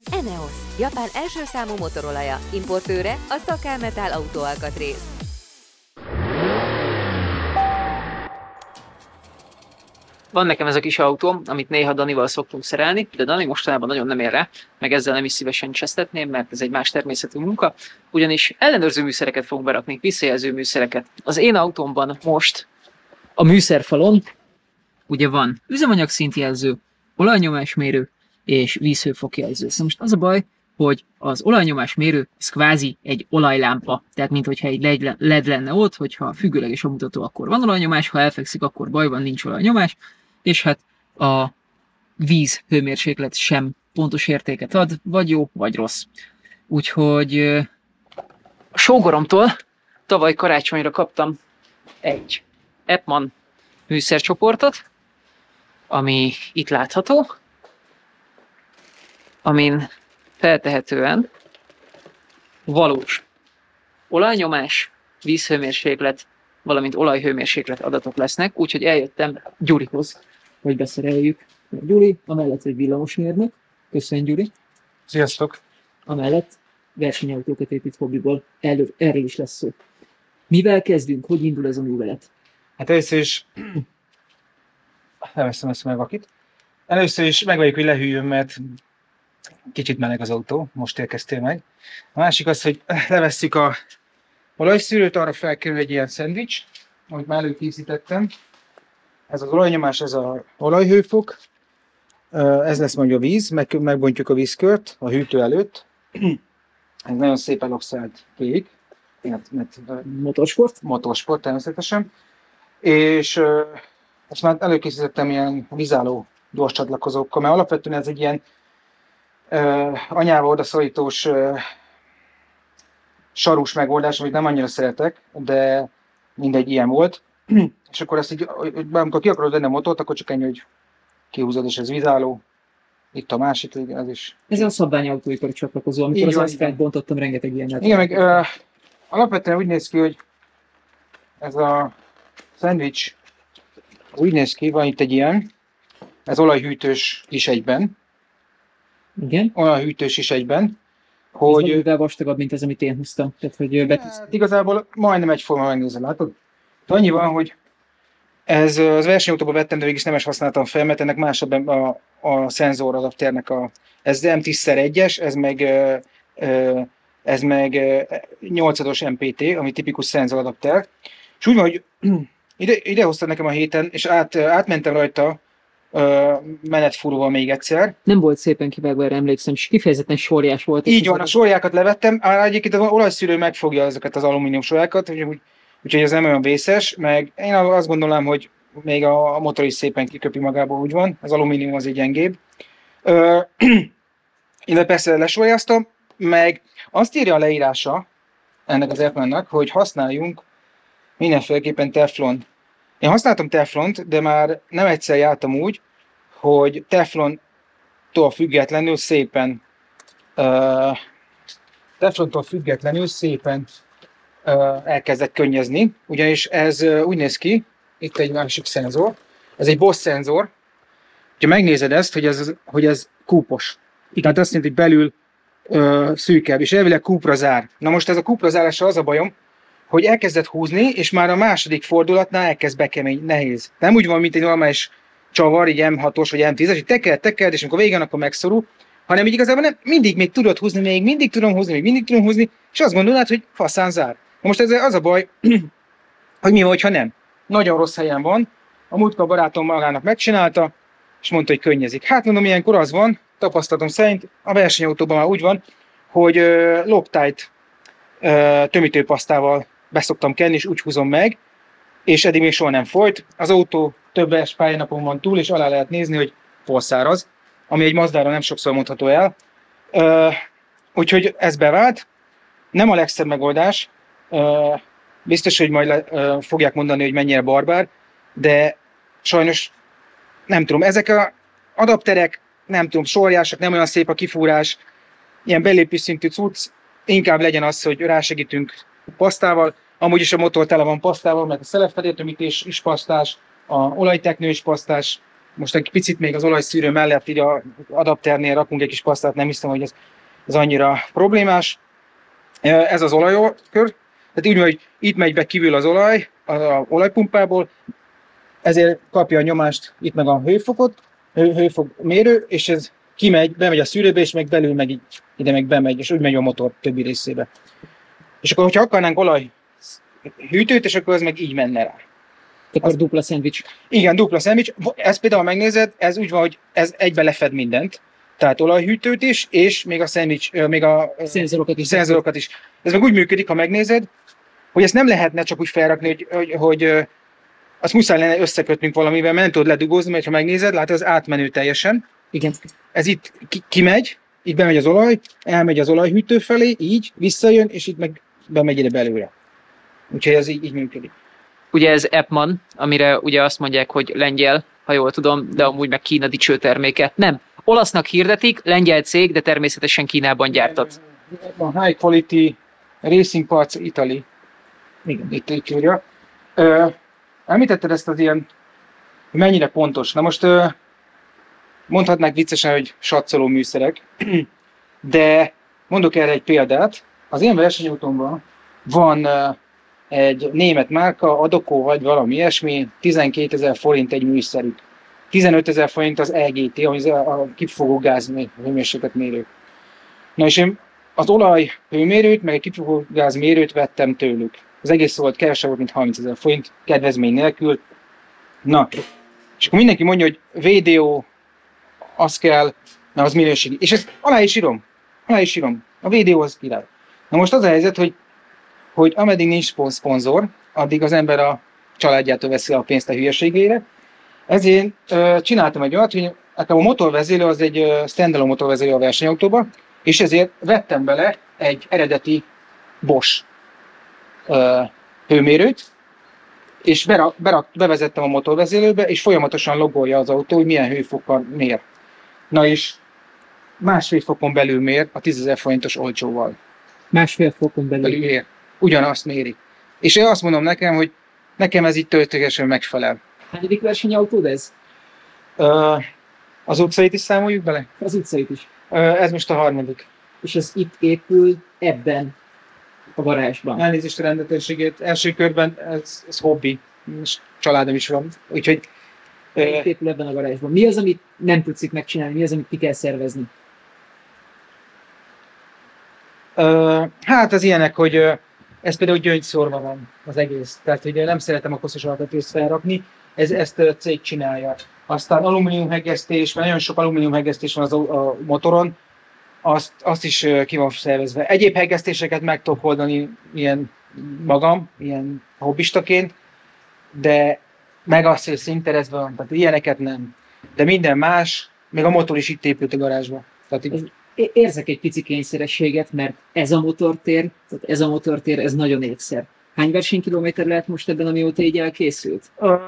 ENEOS, Japán első számú motorolaja, importőre a Szakámetál autóalkatrész. Van nekem ez a kis autóm, amit néha Danival szoktunk szerelni, de Dani mostanában nagyon nem ér rá, meg ezzel nem is szívesen csesztetném, mert ez egy más természetű munka, ugyanis ellenőrző műszereket fogunk berakni, visszajelző műszereket. Az én autómban most a műszerfalon ugye van üzemanyagszintjelző, olajnyomásmérő és vízhőfokjelző. Szóval most az a baj, hogy az olajnyomásmérő az kvázi egy olajlámpa, tehát minthogyha egy LED lenne ott, hogyha függőleges a mutató, akkor van olajnyomás, ha elfekszik, akkor baj van, nincs olajnyomás, és hát a víz hőmérséklet sem pontos értéket ad, vagy jó, vagy rossz. Úgyhogy a sógoromtól tavaly karácsonyra kaptam egy Epman műszercsoportot, ami itt látható, amin feltehetően valós olajnyomás, vízhőmérséklet, valamint olajhőmérséklet adatok lesznek, úgyhogy eljöttem Gyurihoz, hogy beszereljük. Gyuri, amellett egy villamosmérnök. Köszönjük, Gyuri. Sziasztok! Amellett versenyautókat épít hobbiból. Erről is lesz szó. Mivel kezdünk? Hogy indul ez a művelet? Hát először is leveszem ezt meg vakit. Először is megvárjuk, hogy lehűljön, mert kicsit meleg az autó, most érkeztél meg. A másik az, hogy levesszük a olajszűrőt, arra felkerül egy ilyen szendvics, amit már előkészítettem. Ez az olajnyomás, ez az olajhőfok, ez lesz majd a víz, megbontjuk a vízkört a hűtő előtt. Ez nagyon szépen oxidált kék, mert motorsport természetesen. És ezt már előkészítettem ilyen vízálló gyors csatlakozókkal, mert alapvetően ez egy ilyen anyával odaszorítós sarús megoldás, amit nem annyira szeretek, de mindegy, ilyen volt. És akkor ezt így, amikor ki akarod venni a motort, akkor csak ennyi, hogy kihúzod, és ez vízálló. Itt a másik, ez is. Ez a szabvány autóipari csatlakozó, amikor az asztalt bontottam, rengeteg ilyet. Igen, meg alapvetően úgy néz ki, hogy ez a szendvics úgy néz ki, van itt egy ilyen, ez olajhűtős is egyben. Igen. Olajhűtős is egyben. Hogy... Ez mivel vastagabb, mint az, amit én húztam. Tehát, hogy hát igazából majdnem egyforma, megnézem, látod? De annyi van, hogy ez az versenyautóban vettem, de végig nem is használtam fel, mert ennek másabb a szenzoradapternek ez M10x1-es, ez meg 8-os MPT, ami tipikus szenzoradapter. És úgy van, hogy ide hoztad nekem a héten, és átmentem rajta menetfúróval még egyszer. Nem volt szépen kivágva, erre emlékszem, és kifejezetten sorjás volt. Így van, a sorjákat levettem, egyébként az olajszűrő megfogja ezeket az alumínium sorjákat, úgyhogy ez nem olyan vészes, meg én azt gondolom, hogy még a motor is szépen kiköpi magából, úgy van, az alumínium az egy gyengébb. Illetve persze lesorjáztam, meg azt írja a leírása ennek az Epmannak, hogy használjunk mindenféleképpen teflon. Én használtam teflont, de már nem egyszer jártam úgy, hogy teflontól függetlenül szépen elkezdett könnyezni, ugyanis ez úgy néz ki, itt egy másik szenzor, ez egy Bosch szenzor, ha megnézed ezt, hogy ez kúpos. Tehát azt jelenti, hogy belül szűkebb, és elvileg kúpra zár. Na most ez a kúpra zárással az a bajom, hogy elkezdett húzni, és már a második fordulatnál elkezd bekemény, nehéz. Nem úgy van, mint egy normális csavar, így M6-os vagy M10-es, hogy tekerd, és amikor végén, akkor megszorul, hanem így igazából nem, mindig még tudod húzni, még mindig tudom húzni, és azt gondolod, hogy faszán zár. Na most ez az a baj, hogy mi van, ha nem. Nagyon rossz helyen van, a múltkor a barátom magának megcsinálta, és mondta, hogy könnyezik. Hát mondom, ilyenkor az van, tapasztalatom szerint, a versenyautóban már úgy van, hogy Loctite tömítőpasztával beszoktam kenni, és úgy húzom meg, és eddig még soha nem folyt. Az autó többes pályanapon van túl, és alá lehet nézni, hogy porszáraz, ami egy Mazdára nem sokszor mondható el. Úgyhogy ez bevált. Nem a legszebb megoldás. Biztos, hogy majd fogják mondani, hogy mennyire barbár, de sajnos nem tudom. Ezek az adapterek, nem tudom, sorjásak, nem olyan szép a kifúrás, ilyen belépő szintű cucc, inkább legyen az, hogy rásegítünk pasztával. Amúgy is a motor tele van pasztával, mert a szelepfedéltömítés is pasztás, a olajteknő is pasztás, most egy picit még az olajszűrő mellett így a adapternél rakunk egy kis pasztát, nem hiszem, hogy ez annyira problémás. Ez az olajkör, tehát úgy, hogy itt megy be kívül az olaj, az olajpumpából, ezért kapja a nyomást itt meg a hőfokot, hőfok mérő, és ez kimegy, bemegy a szűrőbe, és meg belül meg ide meg bemegy, és úgy megy a motor többi részébe. És akkor, hogyha akarnánk olajhűtőt, és akkor ez meg így menne rá. Akkor dupla szendvics. Igen, dupla szendvics. Ezt például megnézed, ez úgy van, hogy ez egybe lefed mindent. Tehát olajhűtőt is, és még a szendvics, még a szenzorokat is. Ez meg úgy működik, ha megnézed, hogy ezt nem lehetne csak úgy felrakni, hogy azt muszáj lenne összekötnünk valamivel, mert nem tudod ledugózni, mert ha megnézed, látod, az átmenő teljesen. Igen. Ez itt kimegy, itt bemegy az olaj, elmegy az olajhűtő felé, így, visszajön, és itt meg bemegy ide belőle. Úgyhogy ez így működik. Ugye ez Epman, amire ugye azt mondják, hogy lengyel, ha jól tudom, de amúgy meg Kína dicső terméke. Nem. Olasznak hirdetik, lengyel cég, de természetesen Kínában gyártott. A High Quality Racing Parts Italy. Igen, itt írja. Említetted ezt az ilyen, mennyire pontos. Na most mondhatnák viccesen, hogy satszoló műszerek, de mondok erre egy példát. Az én versenyautómban van egy német márka, Adoko vagy valami ilyesmi, 12 000 forint egy műszerük. 15 000 forint az EGT, ami a kipufogó gáz hőmérséklet mérő. Na és én az olajhőmérőt, meg egy kipufogó gáz mérőt vettem tőlük. Az egész volt kevesebb volt, mint 30 000 forint, kedvezmény nélkül. Na, és akkor mindenki mondja, hogy VDO, az kell, na az minőségi. És ezt alá is írom. A VDO az király. Na most az a helyzet, hogy ameddig nincs szponzor, addig az ember a családjától veszi a pénzt a hülyeségére. Ezért csináltam egy olyat, hogy a motorvezélő az egy standalone motorvezélő a versenyautóba, és ezért vettem bele egy eredeti Bosch hőmérőt, és bevezettem a motorvezélőbe, és folyamatosan logolja az autó, hogy milyen hőfokkal mér. Na és 1,5 fokon belül mér a 10 000 forintos olcsóval. 1,5 fokon belül mér. Ugyanazt méri. És én azt mondom nekem, hogy nekem ez itt tökéletesen megfelel. Hányadik versenyautód ez? Az utcait is számoljuk bele? Az utcait is. Ez most a 3. És ez itt épül ebben a garázsban. Elnézést a rendetlenségét. Első körben ez hobbi. És családom is van. Úgyhogy... Itt épül ebben a garázsban. Mi az, amit nem tudsz itt megcsinálni? Mi az, amit ki kell szervezni? Hát az ilyenek, hogy ez például gyöngyszórva van az egész. Tehát ugye nem szeretem a koszos alkatrészt felrakni. Ezt a cég csinálja. Aztán alumíniumhegesztés, mert nagyon sok alumíniumhegesztés van a motoron, azt is ki van szervezve. Egyéb hegesztéseket meg tudok oldani ilyen magam, ilyen hobbistaként, de meg azt, hogy szinterezve van, tehát ilyeneket nem. De minden más, még a motor is itt épült a garázsba. Érzek egy pici kényszerességet, mert ez a motortér, ez nagyon ékszer. Hány versenykilométer lehet most ebben, amióta így elkészült?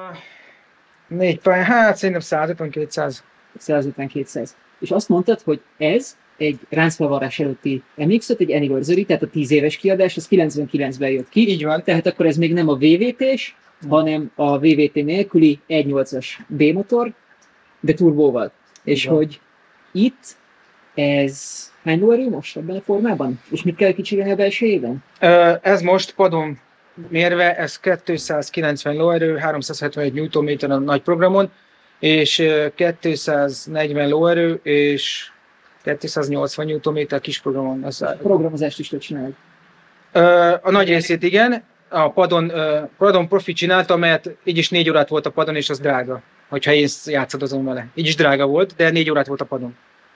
4 pályán, hát szerintem 150-200. 150-200. És azt mondtad, hogy ez egy ráncfelvarrás előtti MX-5, egy anniversary, tehát a 10 éves kiadás, az 99-ben jött ki. Így van. Tehát akkor ez még nem a VVT-s, hanem a VVT nélküli 1.8-as B-motor, de turbóval. És hogy itt ez hány lóerő most ebben a formában? És mit kell kicsivelni a belsejében? Ez most padon mérve, ez 290 lóerő, 371 Nm a nagy programon, és 240 lóerő, és 280 Nm a kis programon. A programozást is tudod csinálni? A nagy részét igen. A padon profi csináltam, mert így is 4 órát volt a padon, és az drága. Hogyha én játszadozom vele. Így is drága volt, de 4 órát volt a padon.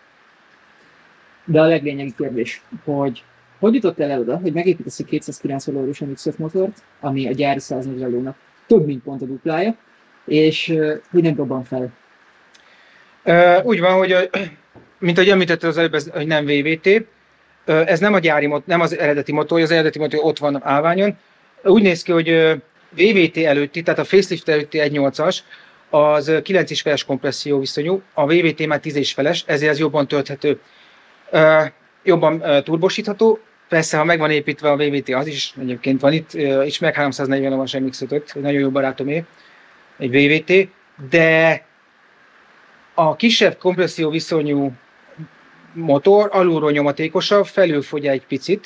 De a leglényegi kérdés, hogy jutottál el oda, hogy megépítesz egy 290 lóerős MX-5 motort, ami a gyári 140 lónak több mint pont a duplája, és hogy nem robban fel? Úgy van, hogy mint ahogy említetted az előbb, hogy nem VVT, ez nem a gyári nem az eredeti motorja, az eredeti motor ott van állványon. Úgy néz ki, hogy VVT előtti, tehát a facelift előtti 1.8-as, az 9 feles kompresszió viszonyú, a VVT már 10 feles, ezért ez jobban tölthető. Jobban turbosítható, persze, ha meg van építve a VVT, az is egyébként van itt, és meg 340 lovas MX-5, nagyon jó barátomé, egy VVT, de A kisebb kompresszió viszonyú motor alulról nyomatékosabb, felül fogy egy picit,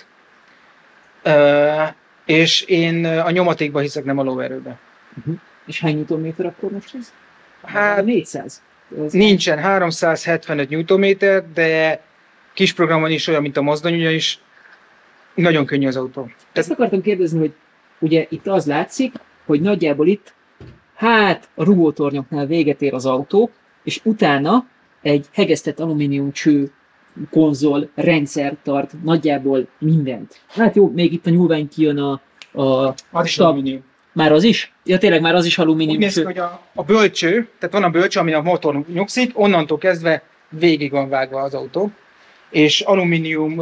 és én a nyomatékba hiszek, nem a lóerőbe. És hány Nm akkor most ez? Hát 400. nincsen 375 Nm, de kis programon is olyan, mint a mozdony, ugyanis nagyon könnyű az autó. Ezt akartam kérdezni, hogy ugye itt az látszik, hogy nagyjából itt, hát a rugótornyoknál véget ér az autó, és utána egy hegesztett alumínium cső konzol rendszer tart nagyjából mindent. Hát jó, még itt a nyúlvány kijön Az is alumínium. Már az is? Ja, tényleg már az is alumínium Úgy néz ki, cső. hogy a bölcső, tehát van a bölcső, amin a motor nyugszik, onnantól kezdve végig van vágva az autó, és alumínium,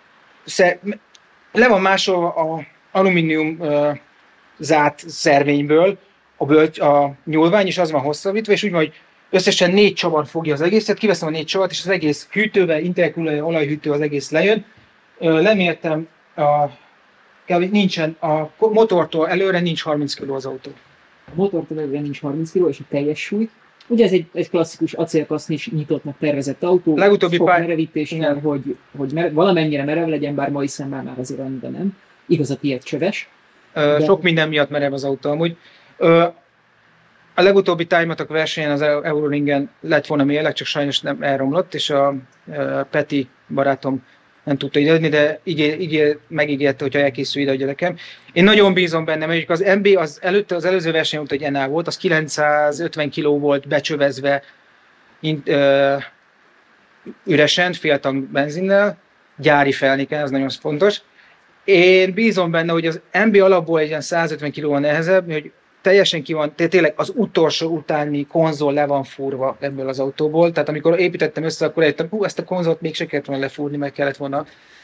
le van másolva a alumínium zát szervényből a nyúlvány, és az van hosszabbítva, és úgy van, hogy összesen 4 csavar fogja az egészet, kiveszem a 4 csavart, és az egész hűtővel, intercooler, olajhűtő az egész lejön. Lemértem, nincsen, a motortól előre nincs 30 kg az autó. A motortól előre nincs 30 kg, és a teljes súly. Ugye ez egy klasszikus acélkasznis nyitottnak tervezett autó, Legutóbbi sok merevítéssel, hogy valamennyire merev legyen, bár mai szemmel már azért annyira nem. Igaz, a tiéd csöves. Sok minden miatt merev az autó amúgy. A legutóbbi Time-Attack versenyen az Euroringen lett volna mérleg, csak sajnos nem elromlott, és a Peti barátom nem tudta idejönni, de megígérte, hogyha elkészül ide a gyerekem. Én nagyon bízom benne, mert az MB az előző verseny volt, hogy NA volt, az 950 kg volt becsövezve üresen, fél tank benzinnel, gyári felnéken, ez nagyon fontos. Én bízom benne, hogy az MB alapból egy ilyen 150 kg nehezebb, hogy teljesen ki van, tényleg az utolsó utáni konzol le van fúrva ebből az autóból. Tehát amikor építettem össze, akkor eljöttem, ezt a konzolt még se kellett volna lefúrni, meg kellett volna.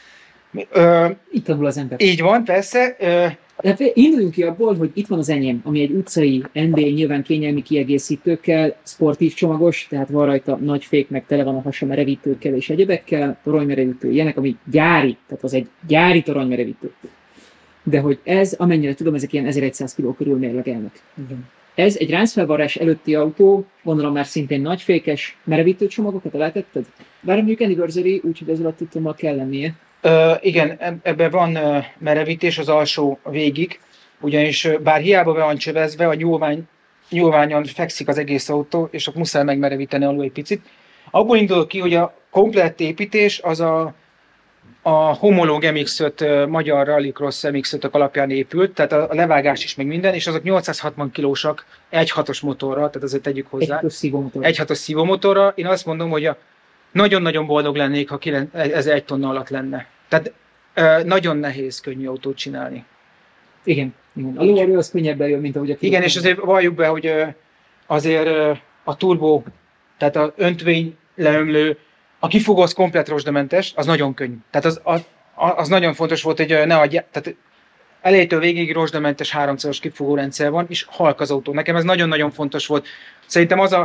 Itt tanul az ember. Így van, persze. Hát induljunk ki abból, hogy itt van az enyém, ami egy utcai NB, nyilván kényelmi kiegészítőkkel, sportív csomagos, tehát van rajta nagy fék, meg tele van a hasa merevítőkkel és egyebekkel, toronymerevítő ilyenek, ami gyári, tehát az egy gyári toronymerevítő. De hogy ez, amennyire tudom, ezek ilyen 1100 kg körül mérlegelnek. Ez egy ráncfelvarrás előtti autó, gondolom már szintén nagyfékes merevítőcsomagokat alátetted? Bár mondjuk anniversary, úgyhogy ez alatt tudtommal kell lennie. Igen, ebben van merevítés az alsó végig, ugyanis bár hiába be van csövezve, a nyúlványon fekszik az egész autó, és akkor muszáj megmerevíteni alul egy picit. Abból indulok ki, hogy a komplett építés az a homológ MX-5 magyar rallycross MX-5-ök alapján épült, tehát a levágás is meg minden, és azok 860 kilósak 1.6-os motorral, tehát azért tegyük hozzá. 1.6-os szívómotorra. Én azt mondom, hogy nagyon-nagyon boldog lennék, ha ez 1 tonna alatt lenne. Tehát nagyon nehéz, könnyű autót csinálni. Igen. A lóerő az könnyebben jön, mint ahogy a Igen, és azért valljuk be, hogy azért a turbo, tehát a öntvény leömlő, a kifogó az komplet rozsdamentes, az nagyon könnyű. Tehát az nagyon fontos volt, hogy ne adja, tehát elejétől végig rozsdamentes 3-szoros kifogó rendszer van, és halk az autó. Nekem ez nagyon-nagyon fontos volt. Szerintem az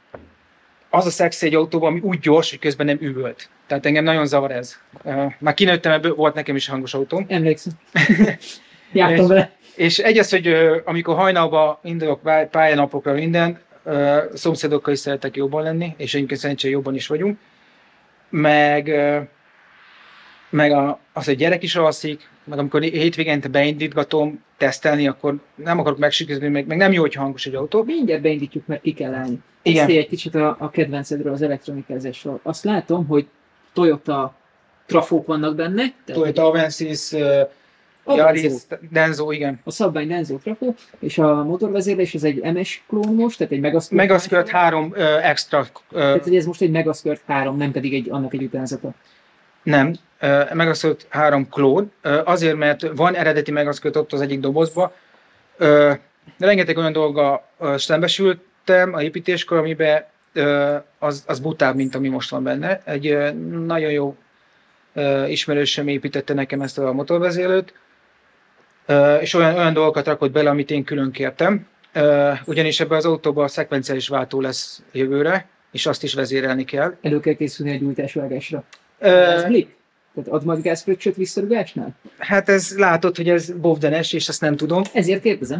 a szexi egy autóban, ami úgy gyors, hogy közben nem üvölt. Tehát engem nagyon zavar ez. Már kinőttem ebből, volt nekem is hangos autóm. Emlékszem. Jártam vele. És egyes, hogy amikor hajnalban indulok pályanapokra minden, szomszédokkal is szeretek jobban lenni, és egyébként szerencsére jobban is vagyunk. Meg az, hogy gyerek is alszik, meg amikor hétvégente beindítgatom, tesztelni, akkor nem akarok megsükezni, meg nem jó, hogy hangos egy autó. Mindjárt beindítjuk, mert ki kell állni. Igen. Beszélj egy kicsit a kedvencedről, az elektronikázásról. Azt látom, hogy Toyota trafók vannak benne. Toyota Avensis, Yaris, Denso, igen. A szabvány Denso trafó, és a motorvezérlés ez egy MS klón most, tehát egy Megaskirt 3 extra. Tehát hogy ez most egy Megaskirt 3, nem pedig annak egy utánzata. Nem, Megaskirt 3 klón, azért, mert van eredeti Megaskirt ott az egyik dobozba. Rengeteg olyan dolga szembesültem a építéskor, amiben az butább, mint ami most van benne. Egy nagyon jó ismerősöm építette nekem ezt a motorvezérlőt, és olyan dolgokat rakott bele, amit én külön kértem. Ugyanis ebben az autóban szekvenciális váltó lesz jövőre, és azt is vezérelni kell. Elő kell készülni egy gyújtásvágásra. Ez blip? Tehát ad majd gázfröccsöt visszarugásnál? Hát ez látod, hogy ez bovdenes, és ezt nem tudom. Ezért kérdezem.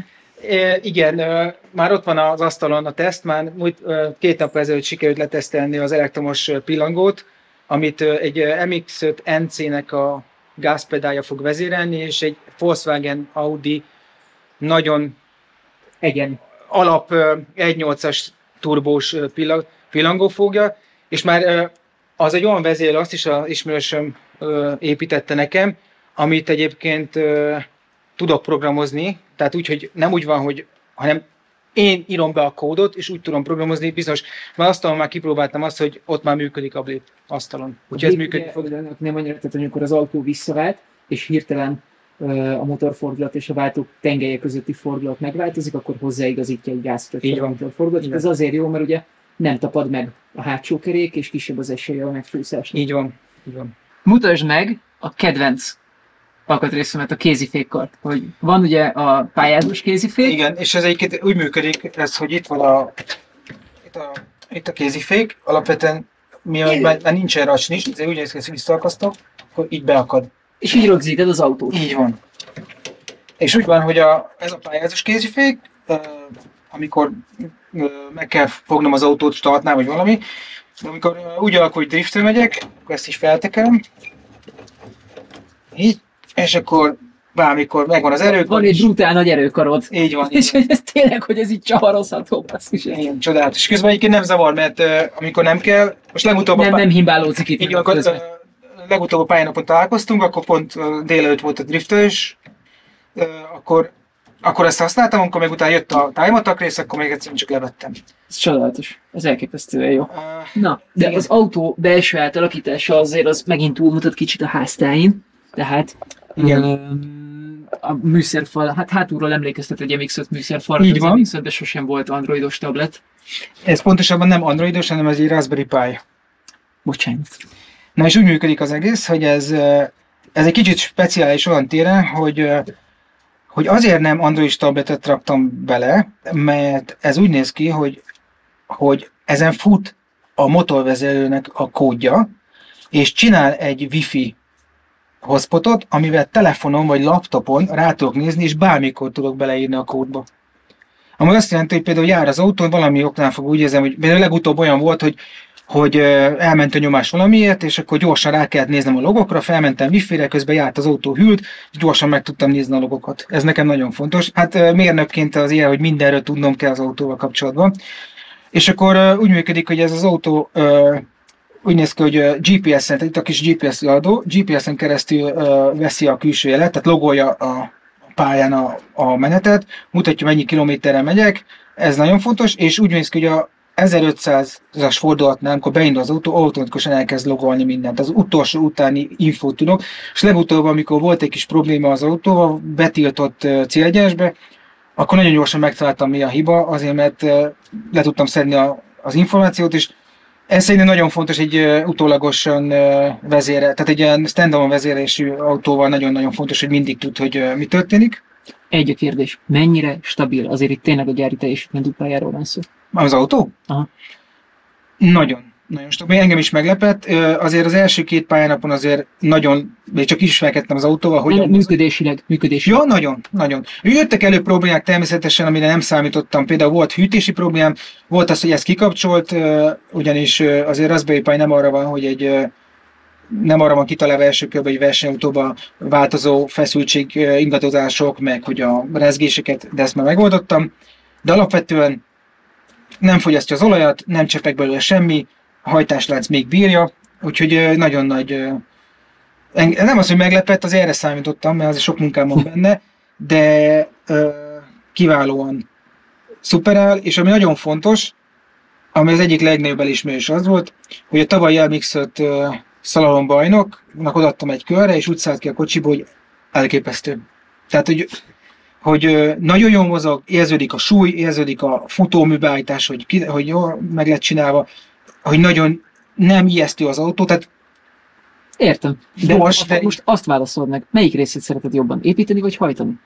Igen, már ott van az asztalon a teszt, már 2 nap ezelőtt sikerült letesztelni az elektromos pillangót, amit egy MX-5 NC-nek a gázpedálja fog vezérelni, és egy Volkswagen Audi nagyon alap 1.8-as turbós pillangó fogja, és már az egy olyan vezérel, azt is az ismerősöm építette nekem, amit egyébként tudok programozni, tehát úgy, hogy nem úgy van, hanem én írom be a kódot, és úgy tudom programozni, bizonyos, mert asztalon már kipróbáltam azt, hogy ott már működik a blip asztalon. Úgyhogy ez működik. Nem annyira, tehát amikor az autó visszavált, és hirtelen a motorfordulat és a váltó tengelye közötti fordulat megváltozik, akkor hozzáigazítja egy gázfröccsel a motorfordulat. Ez azért jó, mert ugye nem tapad meg a hátsó kerék, és kisebb az esélye a megcsúszásnak. Így van. Így van. Mutasd meg a kedvenc alkatrészemet, a kézifékkart. Hogy van ugye a pályázós kézifék. Igen, és ez egyébként úgy működik, ez, hogy itt van itt a kézifék, alapvetően mivel már nincsen racsnis, ezért úgy néz ki, hogy visszaakasztom, akkor így beakad. És így rögzíted az autót. Így van. És úgy van, hogy ez a pályázós kézifék, amikor meg kell fognom az autót startnál, vagy valami, de amikor úgy alakul, hogy driftre megyek, akkor ezt is feltekerem. Így, és akkor bármikor megvan az erők. Van egy brutál nagy erőkarod. Így van. És hogy ez tényleg, hogy ez így csavarozható, basszus. Igen, csodálatos. És közben egyébként nem zavar, mert amikor nem kell, most legutóbb... Nem himbálódzik itt. Így akkor legutóbb a pályánapon találkoztunk, akkor pont délelőtt volt a driftelés, akkor ezt használtam, amikor még utána jött a tájmatak rész, akkor még egyszerűen csak levettem. Ez csodálatos. Ez elképesztően jó. Na, de igen. Az autó belső átalakítása azért az megint túlmutat kicsit a háztáin, tehát a műszerfal, hát hátulról emlékeztet egy MX-5 műszerfal, az MX-5-ben sosem volt androidos tablet. Ez pontosabban nem androidos, hanem ez egy Raspberry Pi. Bocsánat. Na és úgy működik az egész, hogy ez egy kicsit speciális olyan téren, hogy azért nem androidos tabletet raktam bele, mert ez úgy néz ki, hogy ezen fut a motorvezetőnek a kódja, és csinál egy Wi-Fi hotspotot, amivel telefonon vagy laptopon rá tudok nézni, és bármikor tudok beleírni a kódba. Ami azt jelenti, hogy például jár az autón, valami oknál fog úgy érzem, hogy például legutóbb olyan volt, hogy elment a nyomás valamiért, és akkor gyorsan rá kellett néznem a logokra, felmentem wifi-re, közben járt az autó hűlt, és gyorsan meg tudtam nézni a logokat. Ez nekem nagyon fontos. Hát mérnökként az ilyen, hogy mindenről tudnom kell az autóval kapcsolatban. És akkor úgy működik, hogy ez az autó úgy néz ki, hogy GPS-en, itt a kis GPS adó, GPS-en keresztül veszi a külső jelet, tehát logolja a pályán a menetet, mutatja, mennyi kilométerre megyek, ez nagyon fontos, és úgy néz ki, hogy a 1500-as fordulatnál, amikor beindul az autó, automatikusan elkezd logolni mindent. Az utolsó utáni infót tudok, és legutóbb, amikor volt egy kis probléma az autóval, betiltott célgyensbe, akkor nagyon gyorsan megtaláltam, mi a hiba, azért mert le tudtam szedni az információt, és ez szerintem nagyon fontos egy utólagosan tehát egy ilyen stand-alone vezérlésű autóval nagyon-nagyon fontos, hogy mindig tud, hogy mi történik. Egy a kérdés, mennyire stabil? Azért itt tényleg a gyári teljesítmény duplájáról van szó. Az autó? Aha. Nagyon stabil. Engem is meglepett. Azért az első 2 pályánapon azért még csak ismerkedtem az autóval. Hogy működésileg. Ja, nagyon. Jöttek elő problémák természetesen, amire nem számítottam. Például volt hűtési problémám, volt az, hogy ez kikapcsolt, ugyanis azért Raspberry Pi nem arra van, hogy nem arra van kitalálva első körben, hogy versenyautóban változó feszültség, ingadozások, meg hogy a rezgéseket, de ezt már megoldottam. De alapvetően nem fogyasztja az olajat, nem csepeg belőle semmi, a hajtáslánc még bírja, úgyhogy nagyon nagy... Nem az, hogy meglepett, az erre számítottam, mert azért sok munkám van benne, de kiválóan szuperál, és ami nagyon fontos, ami az egyik legnagyobb elismerés az volt, hogy a tavalyi MX-5 slalom bajnoknak odaadtam egy körre, és úgy szállt ki a kocsiból, hogy elképesztő. Tehát, hogy nagyon jól mozog, érződik a súly, érződik a futóműbeállítás, hogy jól meg lett csinálva, hogy nagyon nem ijesztő az autó, tehát értem. De most azt válaszolod meg, melyik részét szereted jobban, építeni vagy hajtani?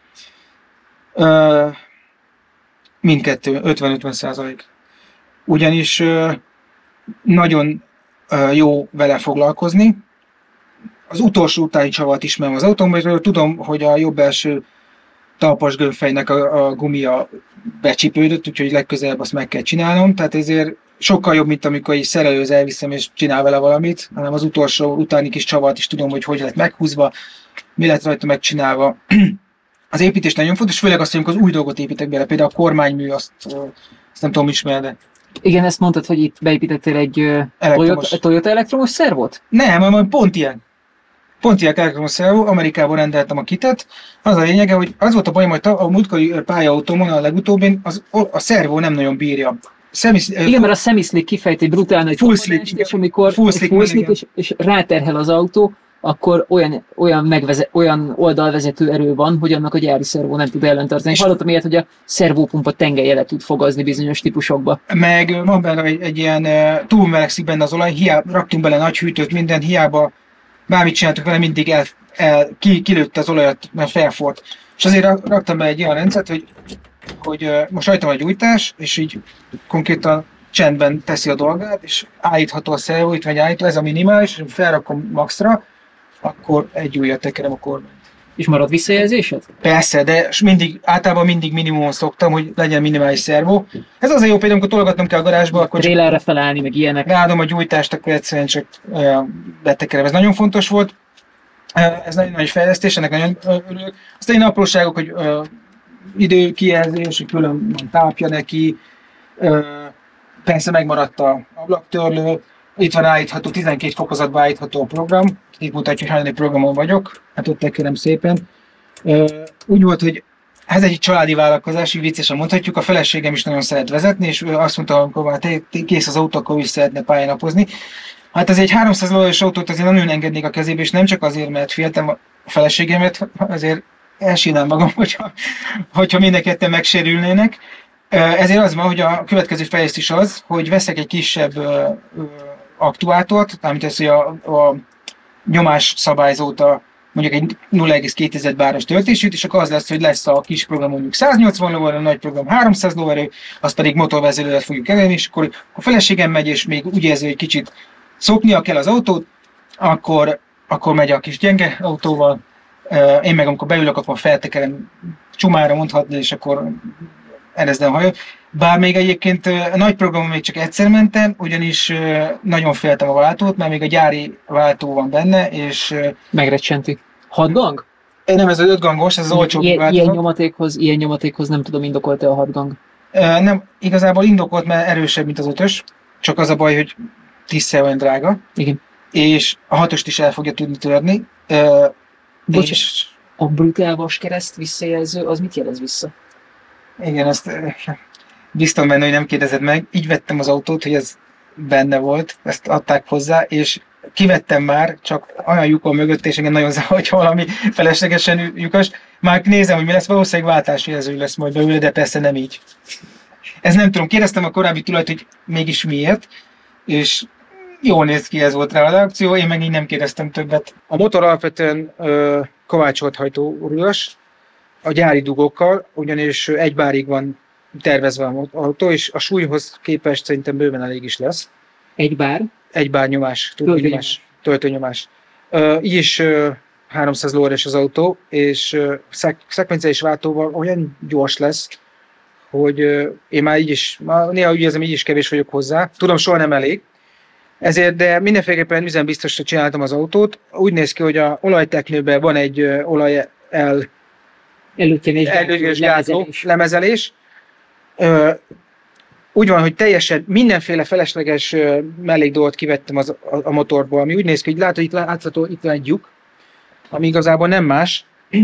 Mindkettő, 50-50%. Ugyanis nagyon jó vele foglalkozni. Az utolsó utáni csavart ismerem az autómban, tudom, hogy a jobb első talpas gömbfejnek a gumia becsipődött, úgyhogy legközelebb azt meg kell csinálnom, tehát ezért sokkal jobb, mint amikor egy szerelőhöz elviszem és csinál vele valamit, hanem az utolsó utáni kis csavart is tudom, hogy lett meghúzva, mi lett rajta megcsinálva. Az építés nagyon fontos, főleg azt, amikor az új dolgot építek bele, például a kormánymű, azt nem tudom ismerni. De... Igen, ezt mondtad, hogy itt beépítettél egy Toyota elektromos szervot? Nem, pont ilyen. Pont ilyen elektromos szervó, Amerikából rendeltem a kitet. Az a lényege, hogy az volt a bajom, hogy a múltkori pályaautómon, a legutóbbin a szervó nem nagyon bírja. Igen, mert a semi-slick kifejt egy brutál nagy full slick, és amikor full slick és ráterhel az autó, akkor olyan oldalvezető erő van, hogy annak a gyári szervó nem tud ellentartani. Hallottam ilyet, hogy a szervópumpa tengelyele tud fogazni bizonyos típusokba. Meg van benne egy ilyen túlmelegszik benne az olaj, hiába raktunk bele nagy hűtőt, minden, hiába bármit csináltuk vele, mindig kilőtte az olajat, mert felfort. És azért raktam be egy olyan rendszert, hogy most rajta van egy újtás, és így konkrétan csendben teszi a dolgát, és állítható a szervó, itt vagy állítva, ez a minimális, és felrakom maxra, akkor egy ujjat tekerem a kormányt. És marad visszajelzésed? Persze, de általában mindig minimumon szoktam, hogy legyen minimális szervó. Ez azért jó, például amikor tologatnom kell a garázsba, akkor trélerre felállni, meg ilyenek. Ráadom a gyújtást, akkor egyszerűen csak betekerem. Ez nagyon fontos volt. Ez nagyon nagy fejlesztés, ennek nagyon örülök. Aztán én apróságok, hogy időkijelzés, hogy külön tápja neki, persze megmaradt a ablaktörlő, itt van állítható, 12 fokozatban állítható a program, itt mutatja, hogy hányadik programon vagyok, hát ott tekerem szépen. Úgy volt, hogy ez egy családi vállalkozás, így viccesen mondhatjuk, a feleségem is nagyon szeret vezetni, és ő azt mondta, amikor már kész az autó, akkor is szeretne pályánapozni. Hát ez egy 300 lóerős autót azért nagyon engednék a kezébe, és nem csak azért, mert féltem a feleségemet, azért elsírnám magam, hogyha mind a ketten megsérülnének. Ezért az van, hogy a következő fejlesztés az, hogy veszek egy kisebb aktuátort, amit hogy a nyomás szabályzót, mondjuk egy 0,2 báros töltésűt, és akkor az lesz, hogy lesz a kis program mondjuk 180 lóerő, a nagy program 300 lóerő, azt pedig motorvezetővel fogjuk elérni, és akkor a feleségem megy, és még úgy érzi, hogy kicsit szopnia kell az autót, akkor megy a kis gyenge autóval, én meg amikor beülök, akkor feltekerem csumára mondhatni, és akkor erezdem a hajó. Bár még egyébként a nagy programon még csak egyszer mentem, ugyanis nagyon féltem a váltót, mert még a gyári váltó van benne, és... Megrecsenti. 6 gang? Nem, ez az 5 gangos, ez az olcsó Ilyen nyomatékhoz nem tudom, indokolta a 6 gang. Nem, igazából indokolt, mert erősebb, mint az 5-ös, csak az a baj, hogy 10-szer olyan drága. Igen. És a 6-ost is el fogja tudni törni. És... A brutál vaskereszt visszajelző, az mit jelez vissza? Igen, azt biztos benne, hogy nem kérdezed meg. Így vettem az autót, hogy ez benne volt, ezt adták hozzá, és kivettem már, csak olyan lyukon mögött, és engem nagyon zavar, hogy valami feleslegesen lyukas. Már nézem, hogy mi lesz, valószínűleg váltásjelző lesz majd belőle, de persze nem így. Ez nem tudom, kérdeztem a korábbi tulajt, hogy mégis miért, és jól néz ki, ez volt rá a reakció, én meg így nem kérdeztem többet. A motor alapvetően kovácsolt hajtórulas, a gyári dugókkal, ugyanis egy bárig van tervezve az autó, és a súlyhoz képest szerintem bőven elég is lesz. Egy bár? Egy bár nyomás, töltőnyomás. Így is 300 lóerős az autó, és szekvenciális váltóval olyan gyors lesz, hogy én már így is, néha úgy érzem, így is kevés vagyok hozzá. Tudom, soha nem elég. Ezért, de mindenféleképpen üzembiztosra csináltam az autót. Úgy néz ki, hogy a olajteknőben van egy előtjenés gátló, lemezelés. Úgy van, hogy teljesen mindenféle felesleges mellékdolgot kivettem a motorból, ami úgy néz ki, hogy látod, itt látható, itt van egy lyuk, ami igazából nem más.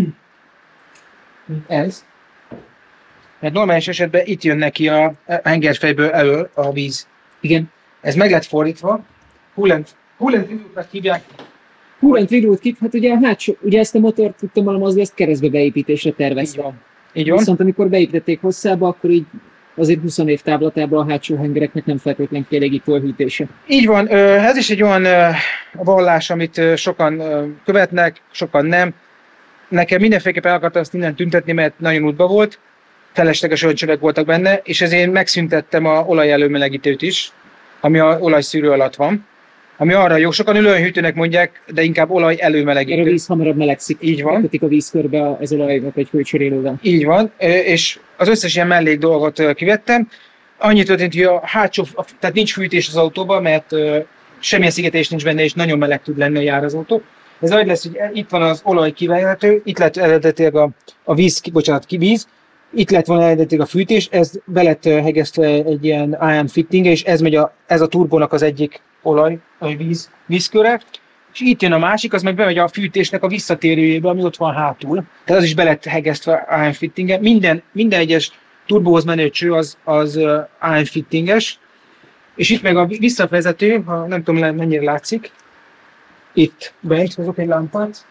Ez. Mert normális esetben itt jön neki a hengerfejből elől a víz. Igen. Ez meg lett fordítva. Coolant vidrót hívják. Coolant vidrót hát ugye ezt a motort tudtam valami, ezt keresztbe beépítésre terveztem. Így van. Viszont amikor beépítették hosszába, akkor így azért 20 év távlatában a hátsó hengereknek nem feltétlenül kielégítő a hűtése. Így van, ez is egy olyan vallás, amit sokan követnek, sokan nem. Nekem mindenféleképpen el akartam ezt innen tüntetni, mert nagyon útba volt, felesleges ölcsövek voltak benne, és ezért megszüntettem a olaj előmelegítőt is, ami a olajszűrő alatt van. ami arra jó. Sokan olajhűtőnek mondják, de inkább olaj Mert a előmelegítő. víz hamarabb melegszik. Így van. Bekötik a vízkörbe az olajnak egy hőcserélővel. Így van, és az összes ilyen mellék dolgot kivettem. Annyi történt, hogy a hátsó, tehát nincs fűtés az autóban, mert semmilyen szigetelés nincs benne, és nagyon meleg tud lenni, a jár az autó. Ez úgy lesz, hogy itt van az olaj kivezető, itt lett eredetileg a víz, víz, itt lett volna eredetileg a fűtés, ez be lett hegesztve egy ilyen iron fitting, és ez a turbónak az egyik vízköre. És itt jön a másik, az meg bemegy a fűtésnek a visszatérőjébe, ami ott van hátul. Tehát az is be lett hegesztve iron fitting-e. Minden egyes turbóhoz menő cső az iron fittinges. És itt meg a visszavezető, ha nem tudom mennyire látszik, itt bent hozok egy lámpát.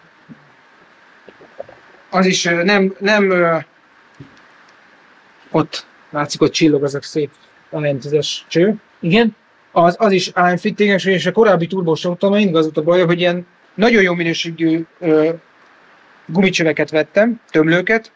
Az is ott látszik, hogy csillog az a szép aranytüzes cső. Igen? Az is iron fittinges, és a korábbi turbós autóban mindig az volt a baj, hogy ilyen nagyon jó minőségű gumicsöveket vettem, tömlőket,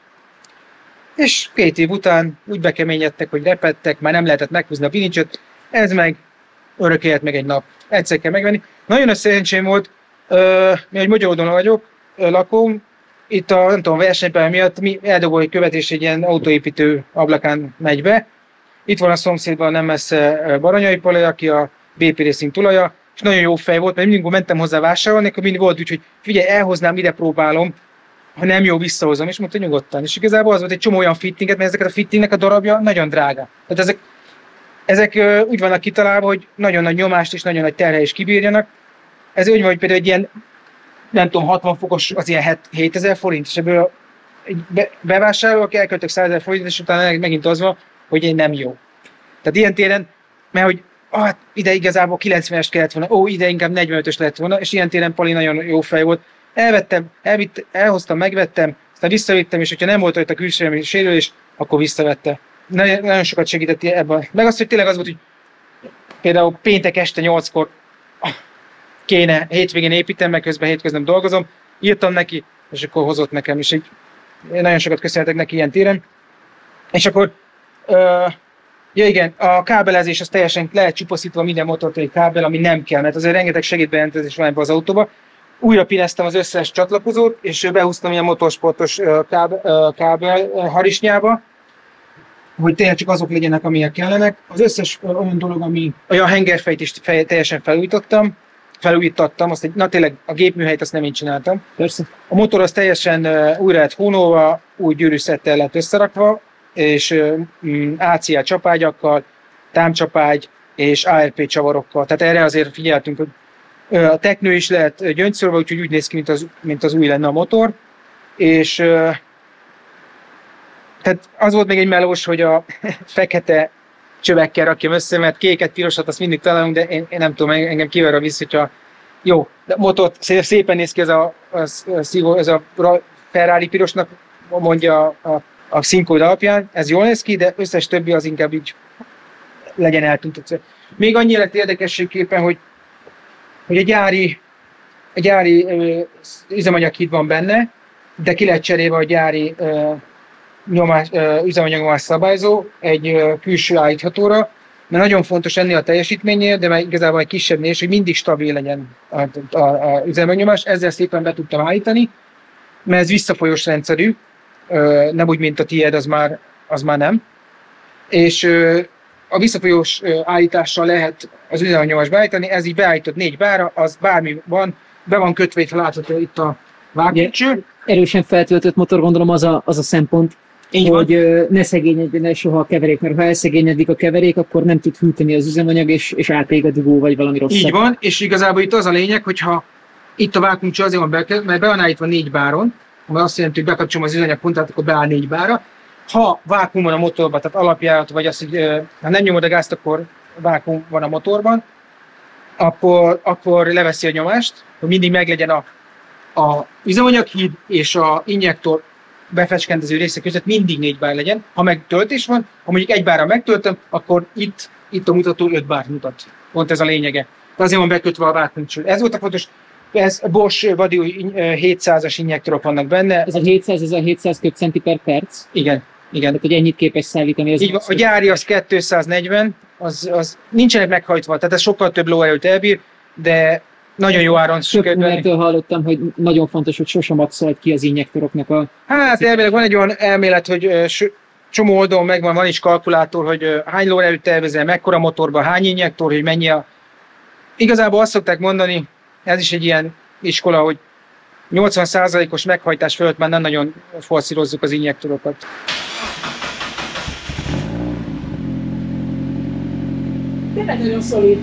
és 2 év után úgy bekeményedtek, hogy repedtek, már nem lehetett meghúzni a bilincsöt, ez meg örök élet meg egy nap. Egyszer kell megvenni. Nagyon nagy szerencsém volt, mivel Magyaródon vagyok, lakom, itt a nem tudom, versenypálya miatt mi eldobol egy követ és egy ilyen autóépítő ablakán megy be. Itt van a szomszédban nem messze Baranyai Pali, aki a BP Racing tulaja, és nagyon jó fej volt, mert mindig mentem hozzá vásárolni, akkor mindig volt úgy, hogy figyelj, elhoznám, ide próbálom, ha nem jó, visszahozom, és mondta nyugodtan. És igazából az volt egy csomó olyan fittinget, mert ezeket a fittingnek a darabja nagyon drága. Tehát ezek úgy vannak kitalálva, hogy nagyon nagy nyomást és nagyon nagy terhelést kibírjanak. Ez úgy van, hogy például egy ilyen, nem tudom, 60 fokos az ilyen 7000 forint, és ebből bevásárolok, elköltök 100 000 forintot, és utána megint az van, hogy én nem jó. Tehát ilyen téren, mert hogy ide igazából 90-est kellett volna, ide inkább 45-ös lett volna, és ilyen téren Pali nagyon jó fej volt. Elhoztam, megvettem, aztán visszavittem, és hogyha nem volt ott a külső sérülés, akkor visszavette. Nagyon sokat segített ebben. Meg azt, hogy tényleg az volt, hogy például péntek este 8-kor kéne hétvégén építem, meg közben hétköznap dolgozom, írtam neki, és akkor hozott nekem, és így nagyon sokat köszönhetek neki ilyen téren. És akkor, ja igen, a kábelezés az teljesen lehet csupaszítva minden motortól egy kábel, ami nem kell, mert azért rengeteg segédbejelentkezés van ebbe az autóba. Újra pineztem az összes csatlakozót, és behúztam ilyen motorsportos kábel harisnyába, hogy tényleg csak azok legyenek, amilyen kellenek. Az összes olyan dolog, ami a hengerfejt is teljesen felújítottam, azt tényleg a gépműhelyt azt nem én csináltam. Persze. A motor az teljesen újra lett hónolva, új gyűrűszettel lett összerakva, és ACL csapágyakkal, támcsapágy és ARP csavarokkal. Tehát erre azért figyeltünk, hogy a teknő is lehet gyöngyszorva, úgyhogy úgy néz ki, mint az új lenne a motor. És tehát az volt még egy melós, hogy a fekete csövekkel rakjam össze, mert kéket, pirosat azt mindig találunk, de én nem tudom, engem kiver a víz, hogyha jó, de motort szépen néz ki ez a Ferrari pirosnak mondja a színkód alapján, ez jól néz ki, de összes többi az inkább így legyen eltűnt. Még annyi lett érdekességképpen, hogy egy gyári üzemanyaghíd van benne, de ki lett cserélve a gyári üzemanyagnyomás szabályzó egy külső állíthatóra, mert nagyon fontos ennél a teljesítménynél, de már igazából egy kisebbnél is, hogy mindig stabil legyen a üzemanyagnyomás. Ezzel szépen be tudtam állítani, mert ez visszafolyós rendszerű, nem úgy, mint a tiéd, az már nem. És a visszafolyós állítással lehet az üzemanyagnyomást beállítani, ez így beállított 4 bárra, az bármi van, be van kötve, itt látható itt a vágócső. Erősen feltöltött motor, gondolom az a szempont, így hogy ne szegényedjen el soha a keverék, mert ha elszegényedik a keverék, akkor nem tud hűteni az üzemanyag, és átég a dugó, vagy valami rosszabb. Így van, és igazából itt az a lényeg, hogyha itt a vákuumcső azért van mert be van állítva 4 báron, ami azt jelenti, hogy bekapcsolom az üzemanyagpontát, akkor beáll 4 bárra. Ha vákuum van a motorban, tehát alapjárat, vagy az, hogy ha nem nyomod a gázt, akkor vákuum van a motorban, akkor leveszi a nyomást, hogy mindig meglegyen a üzemanyaghíd és a injektor befecskendező része között mindig 4 bár legyen. Ha meg töltés van, ha mondjuk 1 bárra megtöltöm, akkor itt a mutató 5 bárt mutat. Pont ez a lényege. De azért van bekötve a vákuumcső. Ez volt a fontos. Ez Bosch Vadiu 700-as injektorok vannak benne. Ez a 700 köbcenti per perc? Igen. Igen. Tehát, hogy ennyit képes szállítani. Az Így van, a gyári az 240, az nincsenek meghajtva, tehát ez sokkal több lóerőt elbír, de nagyon jó áron Több sikerült venni. embertől hallottam, hogy nagyon fontos, hogy sosem maxolt ki az injektoroknak a... Hát elvileg van egy olyan elmélet, hogy csomó oldalon megvan, van is kalkulátor, hogy hány lóerőt tervezel, mekkora motorban, hány injektor, hogy mennyi a... Igazából azt szokták mondani, ez is egy ilyen iskola, hogy 80%-os meghajtás fölött már nem nagyon forszírozzuk az injektorokat. Tényleg nagyon szolid.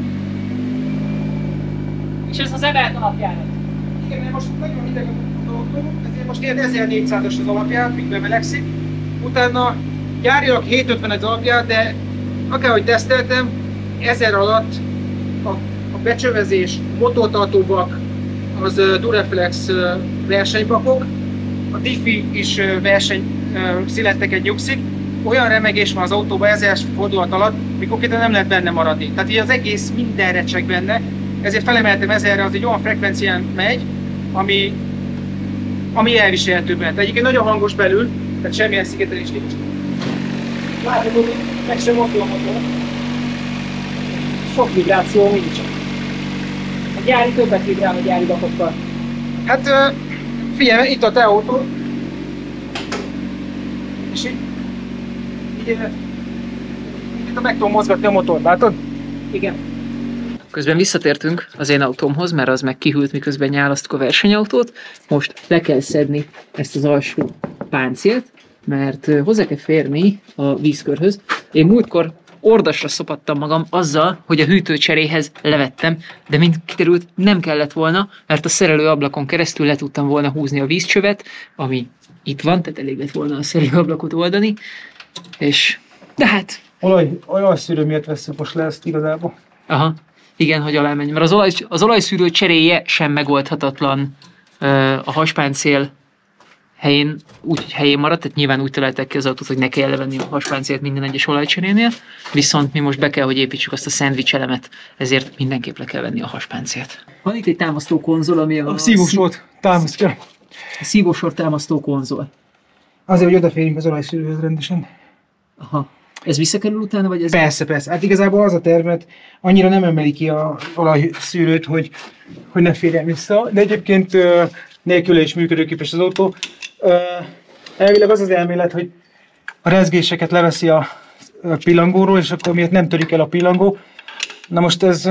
És ez az emelt alapjárat. Igen, mert most nagyon hideg az autó, ezért most ilyen 1400-as az alapját, míg bemelegszik. Utána gyárilag 750 az alapját, de akárhogy teszteltem, 1000 alatt a becsövezés, motortartóbak, az Duraflex versenybakok, a diffi is sziletteket nyugszik, olyan remegés van az autóban 1000 fordulat alatt, hogy konkrétan nem lehet benne maradni. Tehát így az egész minden recseg benne, ezért felemeltem 1000-re, az egy olyan frekvencián megy, ami elviselhető benne. Egyébként nagyon hangos belül, tehát semmilyen szigetelés nincs. Látod, hogy meg sem mozdul a motor. Sok vibráció nincs. A gyári többet vibrál a gyári bakokkal. Hát figyelj, itt a te autó. És így meg tudom mozgatni a motort, látod? Igen. Közben visszatértünk az én autómhoz, mert az meg kihűlt, miközben nyálasztuk a versenyautót. Most le kell szedni ezt az alsó páncélt, mert hozzá kell férni a vízkörhöz. Én múltkor ordasra szopattam magam azzal, hogy a hűtőcseréhez levettem, de mint kiderült, nem kellett volna, mert a szerelőablakon keresztül le tudtam volna húzni a vízcsövet, ami itt van, tehát elég lett volna a szerelőablakot oldani, és de hát... Olajszűrő miatt vesszük most le ezt igazából. Aha, igen, hogy alá menj, mert az olajszűrő cseréje sem megoldhatatlan a haspáncél helyén, úgy helyén maradt, tehát nyilván úgy találták ki az autót, hogy ne kell levenni a haspáncélt minden egyes olajcserénél, viszont mi most be kell, hogy építsük azt a szendvics elemet, ezért mindenképp le kell venni a haspáncélt. Van itt egy támasztó konzol, ami A szívósort támasztja. A szívósor támasztó konzol. Azért, hogy odaférjünk az olajszűrőhöz rendesen. Aha. Ez visszakerül utána, vagy ez... Persze. Hát igazából az a terv, mert annyira nem emeli ki a olajszűrőt, hogy ne férjen vissza, de egyébként nélküle is működőképes az autó. Elvileg az az elmélet, hogy a rezgéseket leveszi a pillangóról, és akkor miatt nem törik el a pillangó. Na most ez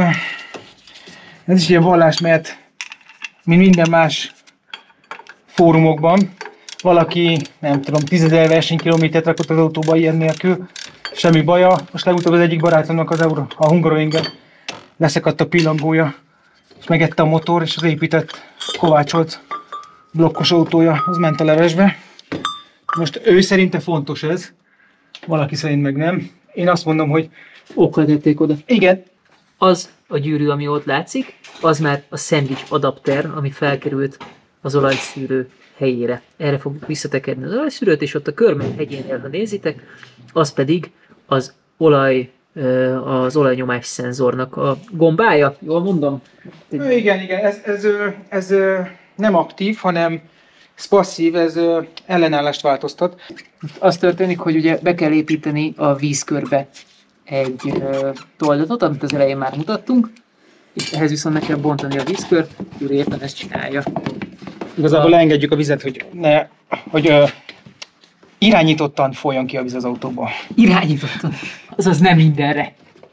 is ilyen vallás, mert mint minden más fórumokban, valaki, nem tudom, 10.000 versenykilométert rakott az autóba ilyen nélkül, semmi baja. Most legutóbb az egyik barátomnak a Hungaroringen leszakadt a pillangója, és megette a motor, és az épített, kovácsolt blokkos autója, az ment a levesbe. Most ő szerinte fontos ez, valaki szerint meg nem. Én azt mondom, hogy... Okkal tették oda. Igen. Az a gyűrű, ami ott látszik, az már a szendvics adapter, ami felkerült az olajszűrő helyére. Erre fogjuk visszatekerni az olajszűrőt, és ott a Körmen hegyénél, ha nézitek, az pedig az olajnyomás szenzornak a gombája, jól mondom? Igen, ez nem aktív, hanem passzív, ez ellenállást változtat. Az történik, hogy ugye be kell építeni a vízkörbe egy toldatot, amit az elején már mutattunk, és ehhez viszont meg kell bontani a vízkört, Gyuri éppen ezt csinálja. Igazából leengedjük a vizet, hogy irányítottan folyjon ki a víz az autóból. Irányítottan? Azaz nem mindenre.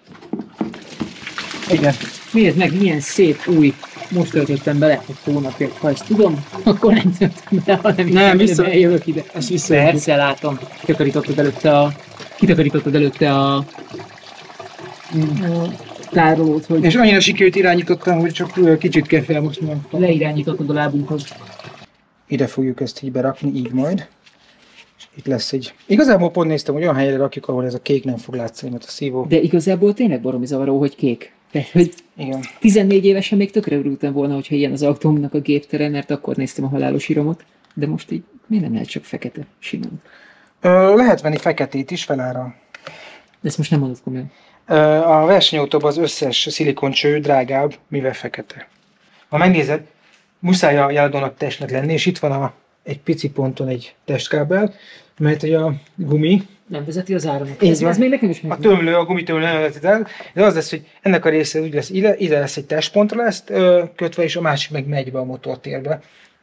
Igen. Nézd meg, milyen szép új. Most töltöttem bele egy hónapért, ha ezt tudom, akkor nem töltöm bele, hanem nem, jövök ide. Ezt vissza. Persze, látom. Kitakarítottad előtte a tárolót, hogy És annyira sikerült irányítottam, hogy csak kicsit kell felmosni. leirányítottad a lábunkhoz. Ide fogjuk ezt így berakni, így majd. És itt lesz egy... Igazából pont néztem, hogy olyan helyre rakjuk, ahol ez a kék nem fog látszani, mert a szívó... De igazából tényleg baromi zavaró, hogy kék. Tehát, hogy Igen. 14 évesen még tökre örültem volna, hogyha ilyen az autómnak a géptere, mert akkor néztem a halálos iromot. De most így miért nem lehet csak fekete, simán? Lehet venni feketét is felára. De ezt most nem mondod komolyan. A versenyautóban az összes szilikoncső drágább, mivel fekete. Ha megnézed, muszáj a jeladónak testnek lenni, és itt van egy pici ponton egy testkábel, mert hogy a gumi, Nem vezeti az áramot. Így van. Ez még nekem is a megvan. tömlő, a gumitömlő nem vezet el, de az lesz, hogy ennek a része úgy lesz, ide lesz egy testpontra lesz kötve, és a másik meg megy be a motortérbe.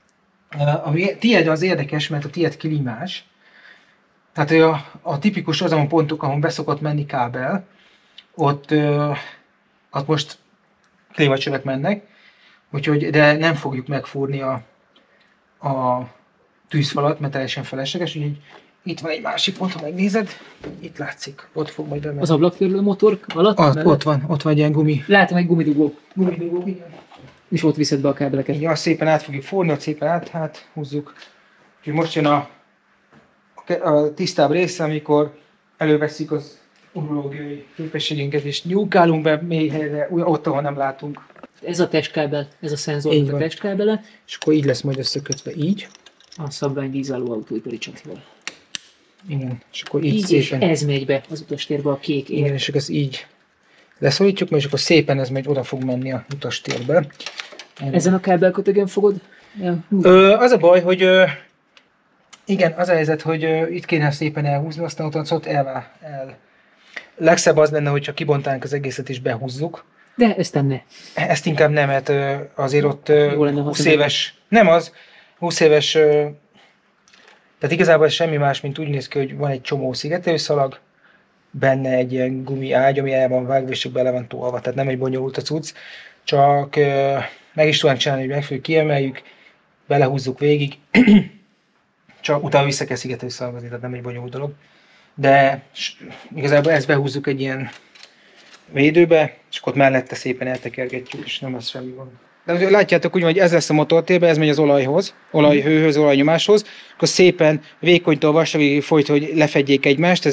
Ami tiéd az érdekes, mert a tiéd klímás. Tehát hogy a tipikus azon pontok, ahol beszokott menni kábel, ott most klímacsövek mennek, úgyhogy, de nem fogjuk megfúrni a tűzfalat, mert teljesen felesleges, úgyhogy itt van egy másik pont, ha megnézed, itt látszik, ott fog majd bemenni. Az ablakférlő motor alatt? Ott van egy ilyen gumi. Látom egy gumidugó. Gumidugó, igen. És ott viszed be a kábeleket. Igen, azt szépen át fogjuk fúrni, ott szépen hát húzzuk. Úgyhogy most jön a tisztább része, amikor előveszik az urológiai képességünket, és nyúkálunk be mély helyre, ott, ahol nem látunk. Ez a testkábel, ez a szenzor Így a van. testkábele, És akkor így lesz majd összekötve, így. a szabvány vízálló autóipari csatlaval. Igen, és akkor így Így és szépen. ez megy be az utastérbe a kék ér. Igen, és akkor ezt így leszorítjuk, és akkor szépen ez majd oda fog menni a utastérbe. Ezen a kábelkötögön fogod? Ja. Az a baj, hogy igen, az a helyzet, hogy itt kéne szépen elhúzni, aztán ott el. Legszebb az lenne, hogyha kibontánk az egészet és behúzzuk. De ezt nem ne. Ezt inkább nem, mert azért ott Jó lenne, ha 20 azt éves, nem az, 20 éves, tehát igazából ez semmi más, mint úgy néz ki, hogy van egy csomó szigetelőszalag, benne egy ilyen gumi ágy, ami el van vágva, és csak bele van tolva, tehát nem egy bonyolult a cucc, csak meg is tudnánk csinálni, hogy megfelelő kiemeljük, belehúzzuk végig, csak utána vissza kell szigetelőszalagozni, tehát nem egy bonyolult dolog. De igazából ezt behúzzuk egy ilyen védőbe, és akkor ott mellette szépen eltekergetjük, és nem lesz semmi gond. De látjátok úgy, hogy ez lesz a motortérbe, ez megy az olajhőhöz, olajnyomáshoz, akkor szépen vékonytól vasavig folyt, hogy lefedjék egymást,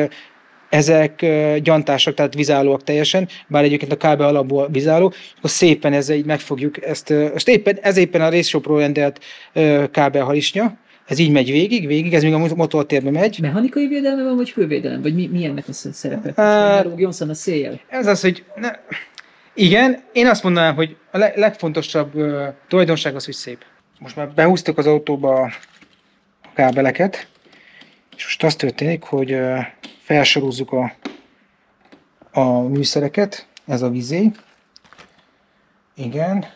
ezek gyantások, tehát vizállóak teljesen, bár egyébként a kábel alapból vizálló, akkor szépen ezzel így megfogjuk ezt, ez éppen a részsopról rendelt kábelhalisnya, ez így megy végig, ez még a motortérbe megy. Mechanikai védelme van, vagy hővédelem? Vagy mi ennek a szerepe? Rúgjon a széjjel? Ez az, hogy igen, én azt mondanám, hogy a legfontosabb tulajdonság az, hogy szép. Most már behúztuk az autóba a kábeleket, és most az történik, hogy felsorúzzuk a műszereket, ez a vizé. Igen.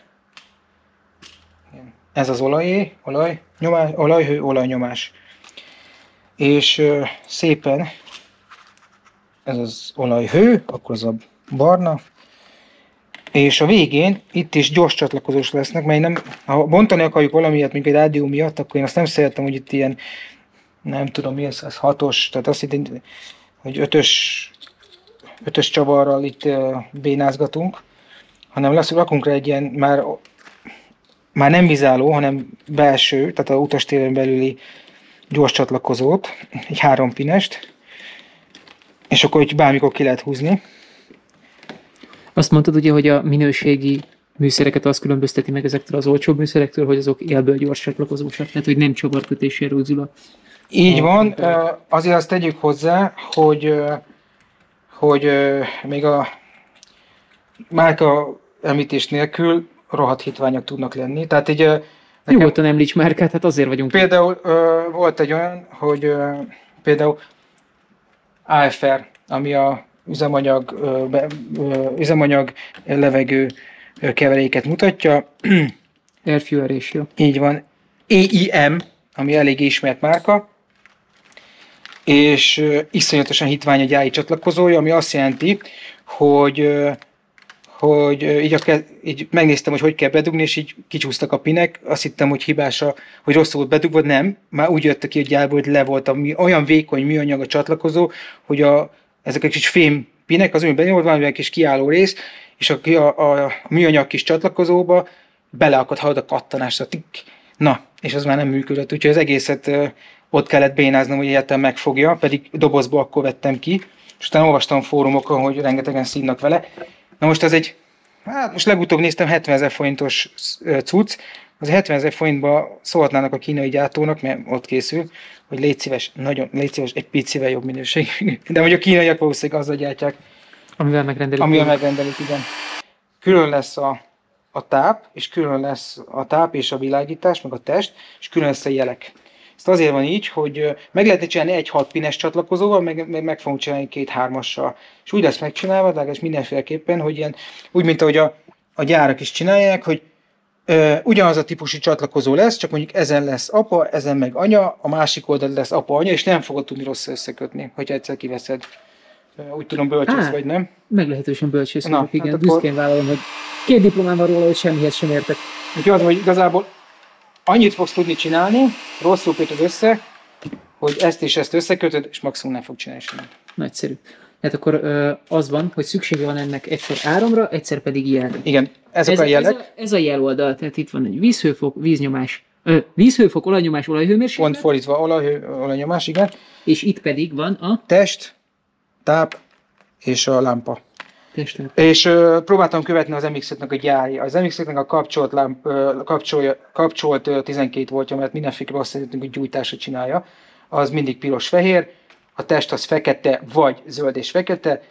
Ez az olajhő, olajnyomás. És szépen ez az olajhő, akkor az a barna, és a végén itt is gyors csatlakozós lesznek, mert nem, ha bontani akarjuk valamiért, mint egy rádió miatt, akkor én azt nem szeretem, hogy itt ilyen, nem tudom mi ez 6-os, tehát azt hittem, hogy 5-ös csavarral itt bénázgatunk, hanem rakunk rá egy ilyen már nem vizálló, hanem belső, tehát a utastéren belüli gyors csatlakozót, egy 3 pinest, és akkor hogy bármikor ki lehet húzni. Azt mondtad ugye, hogy a minőségi műszereket azt különbözteti meg ezektől az olcsóbb műszerektől, hogy azok élből gyors csatlakozósak, tehát hogy nem csavarkötéssel rögzül a... Így van, azért azt tegyük hozzá, hogy még a márka említés nélkül rohadt hitványak tudnak lenni. Tehát így Nyugodtan említs márkát, hát azért vagyunk. például volt egy olyan, hogy például AFR, ami a üzemanyag levegő keveréket mutatja. Air Fuel Ratio. Így van. EIM, ami elég ismert márka, és iszonyatosan hitvány a gyári csatlakozója, ami azt jelenti, hogy így megnéztem, hogy kell bedugni, és így kicsúsztak a pinek, azt hittem, hogy hibása, hogy rosszul volt bedugva, nem, már úgy jött ki a gyárból, hogy le volt olyan vékony műanyag a csatlakozó, hogy ezek egy kis fém pinek, az olyan benyomult valami egy kis kiálló rész, és a műanyag kis csatlakozóba beleakadt, hallod a kattanást, na, és az már nem működött, úgyhogy az egészet ott kellett bénáznom, hogy egyáltalán megfogja, pedig dobozból akkor vettem ki, és utána olvastam fórumokon, hogy rengetegen színnak vele. Na most ez most legutóbb néztem 70 000 forintos cucc, az 70 000 forintba szólhatnának a kínai gyártónak, mert ott készül, hogy légy szíves, egy picivel jobb minőség. De hogy a kínaiak valószínűleg azzal gyártják, Amivel megrendelik. amivel megrendelik, igen. Külön lesz a táp, és külön lesz a táp és a világítás, meg a test, és külön lesz a jelek. Ez azért van így, hogy meg lehet csinálni egy 6 pines csatlakozóval, meg fogunk csinálni 2-3-assal. És úgy lesz megcsinálva, legalábbis mindenféleképpen, hogy ilyen, úgy, mint ahogy a gyárak is csinálják, hogy ugyanaz a típusú csatlakozó lesz, csak mondjuk ezen lesz apa, ezen meg anya, a másik oldal lesz apa, anya, és nem fogod tudni rossz összekötni, hogyha egyszer kiveszed. Úgy tudom, bölcsész vagy, nem? Meglehetősen bölcsész Na, vagyok, igen. hát Büszkén vállalom, hogy 2 diplomám van róla, hogy semmihez sem értek. Úgyhogy az, hogy igazából annyit fogsz tudni csinálni, rosszul kötöd össze, hogy ezt és ezt összekötöd, és maximum nem fog csinálni semmit. Nagyszerű. Tehát akkor az van, hogy szüksége van ennek egyszer áramra, egyszer pedig jelre. Igen, ezek a jelek. Ez a jel oldal, tehát itt van egy vízhőfok, vízhőfok, olajnyomás, olajhőmérséklet. Pont fordítva, olajnyomás, igen. És itt pedig van a Test, táp és a lámpa. testet. És próbáltam követni az MX-nek a gyárja. Az MX-nek a kapcsolt 12 voltja, mert mindenféle azt szeretnénk, hogy gyújtásra csinálja. Az mindig piros-fehér, a test az fekete, vagy zöld és fekete,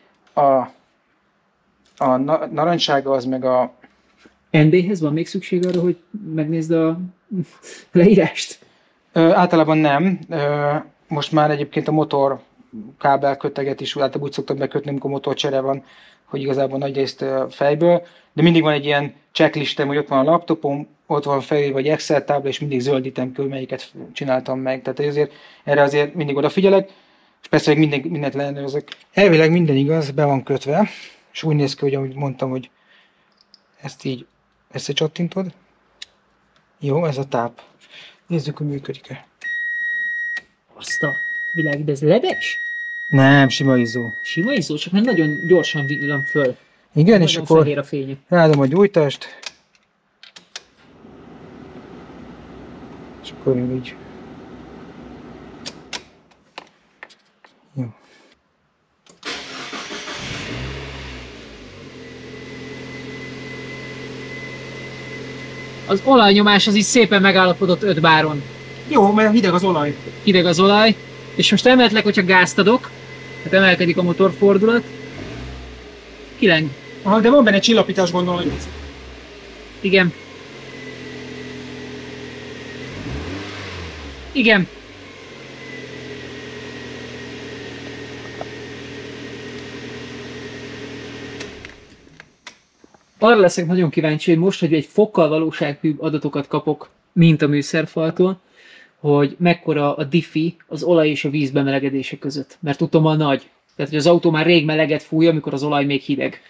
a narancsága az meg a... ND-hez van még szükség arra, hogy megnézd a leírást? Általában nem. Most már egyébként a motor kábelköteget is általában úgy szoktam bekötni, amikor motorcsere van, hogy igazából nagy részt fejből, de mindig van egy ilyen checklistem, hogy ott van a laptopom, ott van felé vagy Excel tábla, és mindig zöldítem körül, melyiket csináltam meg. Tehát azért, erre azért mindig odafigyelek, és persze mindent leellenőrzök. Elvileg minden igaz, be van kötve, és úgy néz ki, hogy ahogy mondtam, hogy ezt így összecsattintod. Jó, ez a táp. Nézzük, hogy működik-e. Azt a világ, de ez leves? Nem, sima izzó. Sima izzó, csak nem nagyon gyorsan villan föl. Igen, és akkor fehér a fénye. ráadom a gyújtást. És akkor így. Jó. Az olajnyomás az is szépen megállapodott 5 báron. Jó, mert hideg az olaj. Hideg az olaj, és most emeletileg, hogyha gázt adok, hát emelkedik a motorfordulat, kileng. Aha, de van benne csillapítás, gondolom, hogy Igen. Igen. Arra leszek nagyon kíváncsi, hogy most, hogy egy fokkal valósághűbb adatokat kapok, mint a műszerfaltól, hogy mekkora a diffi az olaj és a víz bemelegedése között. Mert tudom, a nagy. Tehát, hogy az autó már rég meleget fúj, amikor az olaj még hideg.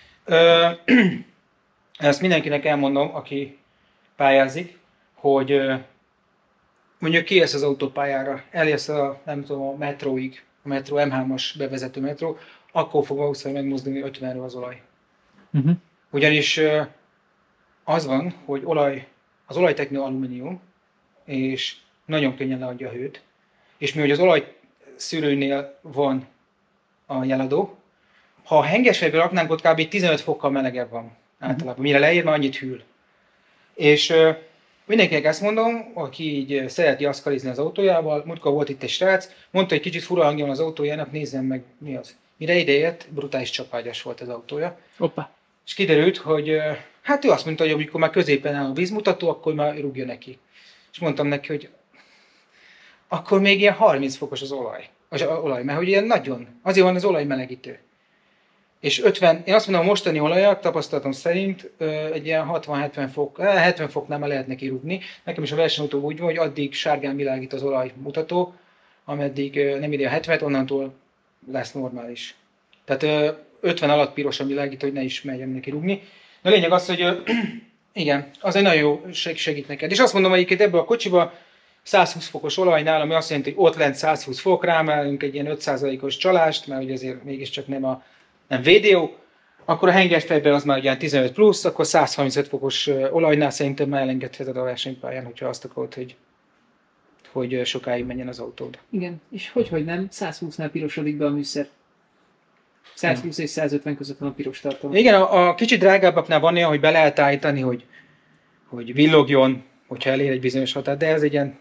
Ezt mindenkinek elmondom, aki pályázik, hogy mondjuk kijössz az autópályára, eljössz a, nem tudom, a metróig, a metró M3-as bevezető metró, akkor fog valószínűleg megmozdulni 50-ről az olaj. Ugyanis az van, hogy az olajteknő alumínium, és nagyon könnyen leadja a hőt, és mivel az olajszűrőnél van a jeladó, ha a hengesfejből raknánk, ott kb. 15 fokkal melegebb van általában, mire leér, már annyit hűl. És mindenkinek ezt mondom, aki így szereti aszkalizni az autójával, múltkor volt itt egy srác, mondta, hogy kicsit fura hangja van az autójának, nézzem meg mi az. Mire ideért, brutális csapágyas volt az autója. Hoppá. És kiderült, hogy hát ő azt mondta, hogy amikor már középen áll a vízmutató, akkor már rúgja neki. És mondtam neki, hogy akkor még ilyen 30 fokos az olaj, mert hogy ilyen nagyon, azért van az olajmelegítő. És 50, én azt mondom, a mostani olajak tapasztalatom szerint egy ilyen 60-70 fok, 70 foknál már lehet neki rúgni. Nekem is a versenyautó úgy van, hogy addig sárgán világít az olajmutató, ameddig nem ide a 70, onnantól lesz normális. Tehát 50 alatt pirosan világít, hogy ne is merjem neki rúgni. De a lényeg az, hogy igen, az egy nagyon jó segít neked. És azt mondom, hogy ebből a kocsiba 120 fokos olajnál, ami azt jelenti, hogy ott lent 120 fok, rámelünk egy ilyen 5%-os csalást, mert ugye azért mégiscsak nem VDO, akkor a hengerfejben az már ugye 15 plusz, akkor 135 fokos olajnál szerintem már elengedheted a versenypályán, hogyha azt akarod, hogy sokáig menjen az autód. Igen, és hogy nem, 120-nál pirosodik be a műszer. 120 és 150 között van a piros tartalom. Igen, a kicsit drágábbaknál van olyan, hogy be lehet állítani, hogy villogjon, hogyha elér egy bizonyos határ, de ez egy ilyen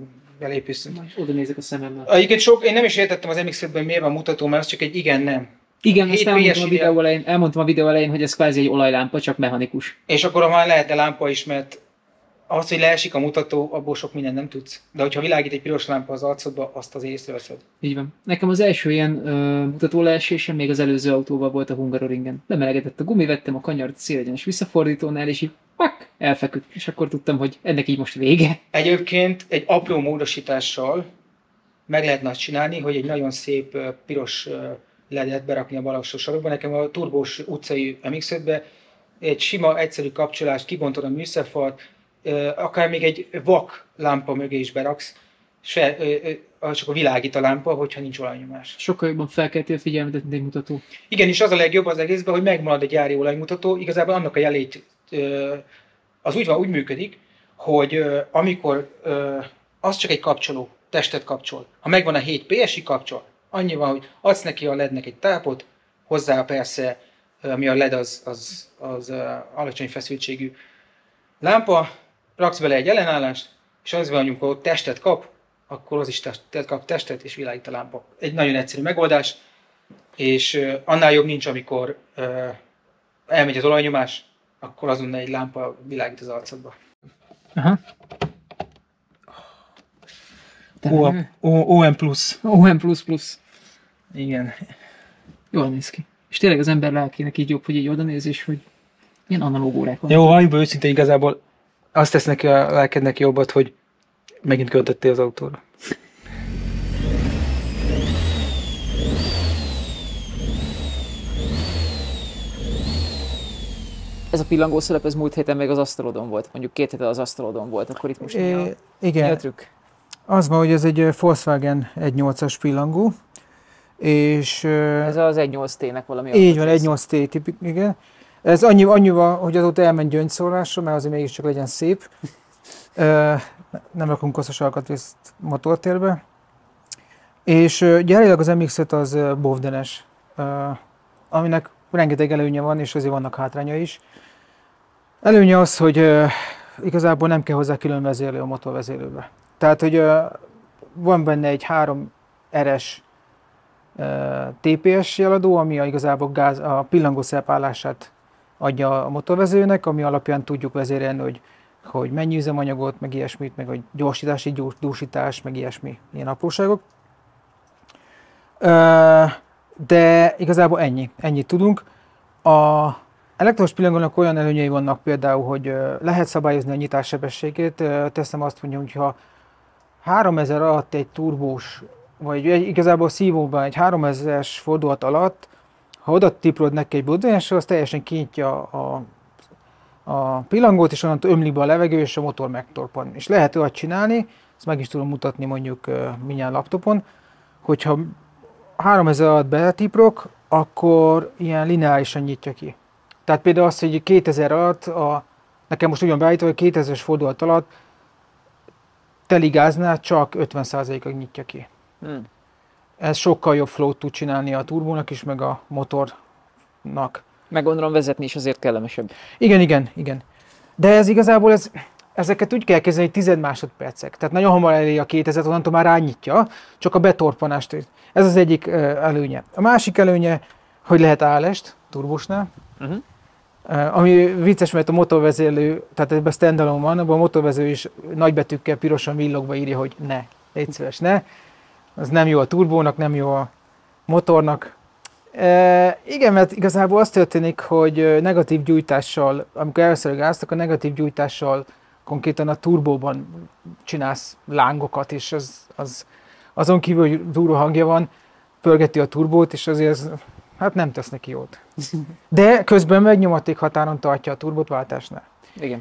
belépőszint. Oda nézek a szememmel. Egyébként én nem is értettem az MX-5-ben, miért van mutató, mert az csak egy igen-nem. Igen, 7 ezt PS elmondtam a videó elején, hogy ez kvázi egy olajlámpa, csak mechanikus. És akkor már lehetne lámpa is, mert az, hogy leesik a mutató, abból sok mindent nem tudsz. De hogyha világít egy piros lámpa az arcodba, azt az észreveszed. Így van. Nekem az első ilyen mutató leesésem még az előző autóval volt a Hungaroringen. Bemelegedett a gumi, vettem a kanyart szélegyenes visszafordítónál, és így pak, elfeküdt. És akkor tudtam, hogy ennek így most vége. Egyébként egy apró módosítással meg lehetne azt csinálni, hogy egy nagyon szép piros ledet berakni a bal alsó sarokba. Nekem a turbós utcai MX-5-be egy sima, egyszerű kapcsolást, kibontod a műszerfalt, akár még egy vak lámpa mögé is beraksz, csak a világít a lámpa, hogyha nincs olajnyomás. Sokkal jobban felkelti a figyelmet, mint egy mutató. Igen, és az a legjobb az egészben, hogy megmarad a gyári olajmutató, igazából annak a jelét az úgy működik, hogy amikor az csak egy kapcsoló, testet kapcsol. Ha megvan a 7 PSI kapcsol, annyi van, hogy adsz neki a LED-nek egy tápot, hozzá persze, ami a LED az alacsony feszültségű lámpa, raksz bele egy ellenállást, és az van, amikor ott testet kap, akkor az is kap testet, és világít a lámpa. Egy nagyon egyszerű megoldás, és annál jobb nincs, amikor elmegy az olajnyomás, akkor azonnal egy lámpa világít az arcodba. Aha. OM+. OM++. Igen. Jól néz ki. És tényleg az ember lelkének így jobb, hogy így oda néz, és hogy ilyen analóg órák van. Jó, annyiból őszintén igazából azt tesz neki a lelkednek jobbat, hogy megint költöttél az autóra. Ez a pillangó szerep, ez múlt héten még az asztalodon volt. Mondjuk 2 hete az asztalodon volt, akkor itt most mi a Igen, trükk? az van, hogy ez egy Volkswagen 1.8-as pillangó, és... Ez az 1.8T-nek valami így van, 1.8T tipik, igen. Ez annyival, hogy azóta elment gyöngyszórásra, mert azért mégiscsak legyen szép. Nem rakunk koszos alkatrészt motortérbe. És gyárilag az MX-5 az bovdenes, aminek rengeteg előnye van, és azért vannak hátránya is. Előnye az, hogy igazából nem kell hozzá külön vezérlő a motorvezérlőbe. Tehát, hogy van benne egy 3 RS TPS jeladó, ami igazából a pillangószerep állását adja a motorvezérőnek, ami alapján tudjuk vezérelni, hogy mennyi üzemanyagot, meg ilyesmit, meg hogy gyorsítási dúsítás, meg ilyen apróságok. De igazából ennyit tudunk. A elektromos pillangónak olyan előnyei vannak például, hogy lehet szabályozni a nyitás sebességét. Teszem azt mondja, hogy ha 3000 alatt egy turbós, vagy igazából szívóban egy 3000-es fordulat alatt, ha oda tiprod neki egy buddonyásra, az teljesen kinyitja a pillangót, és onnantól ömlik be a levegő, és a motor megtorpan. És lehet olyat csinálni, ezt meg is tudom mutatni mondjuk mindjárt laptopon, hogyha 3000 alatt beletiprok, akkor ilyen lineárisan nyitja ki. Tehát például az, hogy 2000 alatt, nekem most ugyan beállítva, hogy 2000-es fordulat alatt teli gáznál csak 50%-ig nyitja ki. Ez sokkal jobb flow-t tud csinálni a turbónak is, meg a motornak. Meg gondolom vezetni is azért kellemesebb. Igen. De ez igazából, ezeket úgy kell kezelni, hogy 10 másodpercek. Tehát nagyon hamar eléri a 2000-et, onnantól már rányitja, csak a betorpanást. Ez az egyik előnye. A másik előnye, hogy lehet állest turbósnál. Ami vicces, mert a motorvezérlő, tehát ebben standalone van, abban a motorvezérlő is nagybetűkkel pirosan villogva írja, hogy ne, légy szíves, ne. Az nem jó a turbónak, nem jó a motornak. Igen, mert igazából az történik, hogy negatív gyújtással, amikor először gáztak, a negatív gyújtással konkrétan a turbóban csinálsz lángokat, és azon kívül, hogy durva hangja van, pörgeti a turbót, és azért hát nem tesz neki jót. De közben meg nyomaték határon tartja a turbót váltásnál. Igen.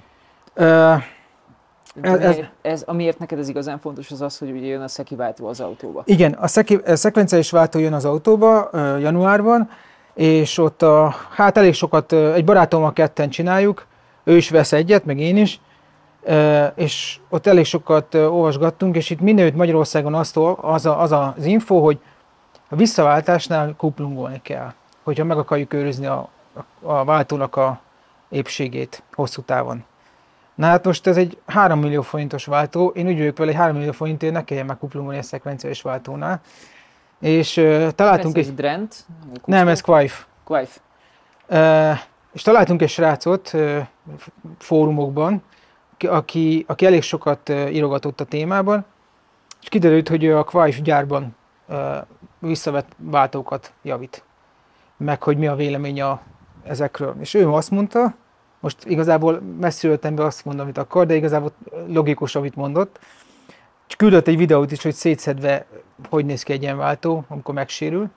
Amiért neked ez igazán fontos, az az, hogy ugye jön a szeki váltó az autóba. Igen, a szekvenciális váltó jön az autóba januárban, és ott hát elég sokat, egy barátommal ketten csináljuk, ő is vesz egyet, meg én is, és ott elég sokat olvasgattunk, és itt mindenütt Magyarországon az info, hogy a visszaváltásnál kuplungolni kell, hogyha meg akarjuk őrizni a váltónak a épségét hosszú távon. Na hát most ez egy 3 millió forintos váltó, én úgy vagyok vele, hogy 3 millió forintért ne kelljen megkuplungolni a szekvenciális váltónál. És találtunk egy Drent? Nem, ez Quaife. Quaife. És találtunk egy srácot fórumokban, aki elég sokat írogatott a témában, és kiderült, hogy ő a Quaife gyárban visszavett váltókat javít, meg hogy mi a véleménye ezekről. És ő azt mondta, most igazából messziről be azt mondom, amit akar, de igazából logikus, amit mondott, és küldött egy videót is, hogy szétszedve hogy néz ki egy ilyen váltó, amikor megsérül.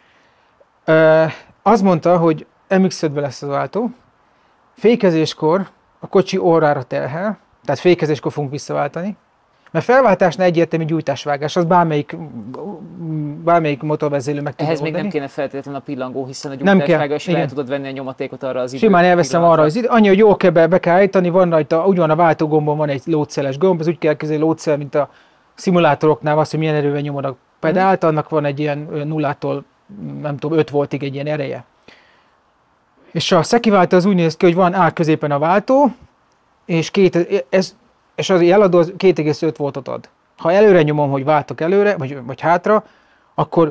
Azt mondta, hogy MX-5-ben lesz az váltó, fékezéskor a kocsi orrára terhel, tehát fékezéskor fogunk visszaváltani, mert felváltásnál egyértelmű gyújtásvágás, az bármelyik motorvezérlő meg tudja Ehhez még oldani. nem kéne feltétlenül a pillangó, hiszen a gyújtásvágás fel tudod venni a nyomatékot arra az időre. Simán elveszem arra az időt. Annyi, hogy jól kell be kell állítani, van rajta, úgy van a váltógombon van egy lódszeles gomb, az úgy kell elkezdeni lódszel, mint a szimulátoroknál, az, hogy milyen erővel nyomod a pedált, annak van egy ilyen 0-tól, nem tudom, 5 voltig egy ilyen ereje. És a szeki váltó az úgy néz ki, hogy van áll középen a váltó, és az eladó 2,5 voltot ad. Ha előre nyomom, hogy váltok előre, vagy hátra, akkor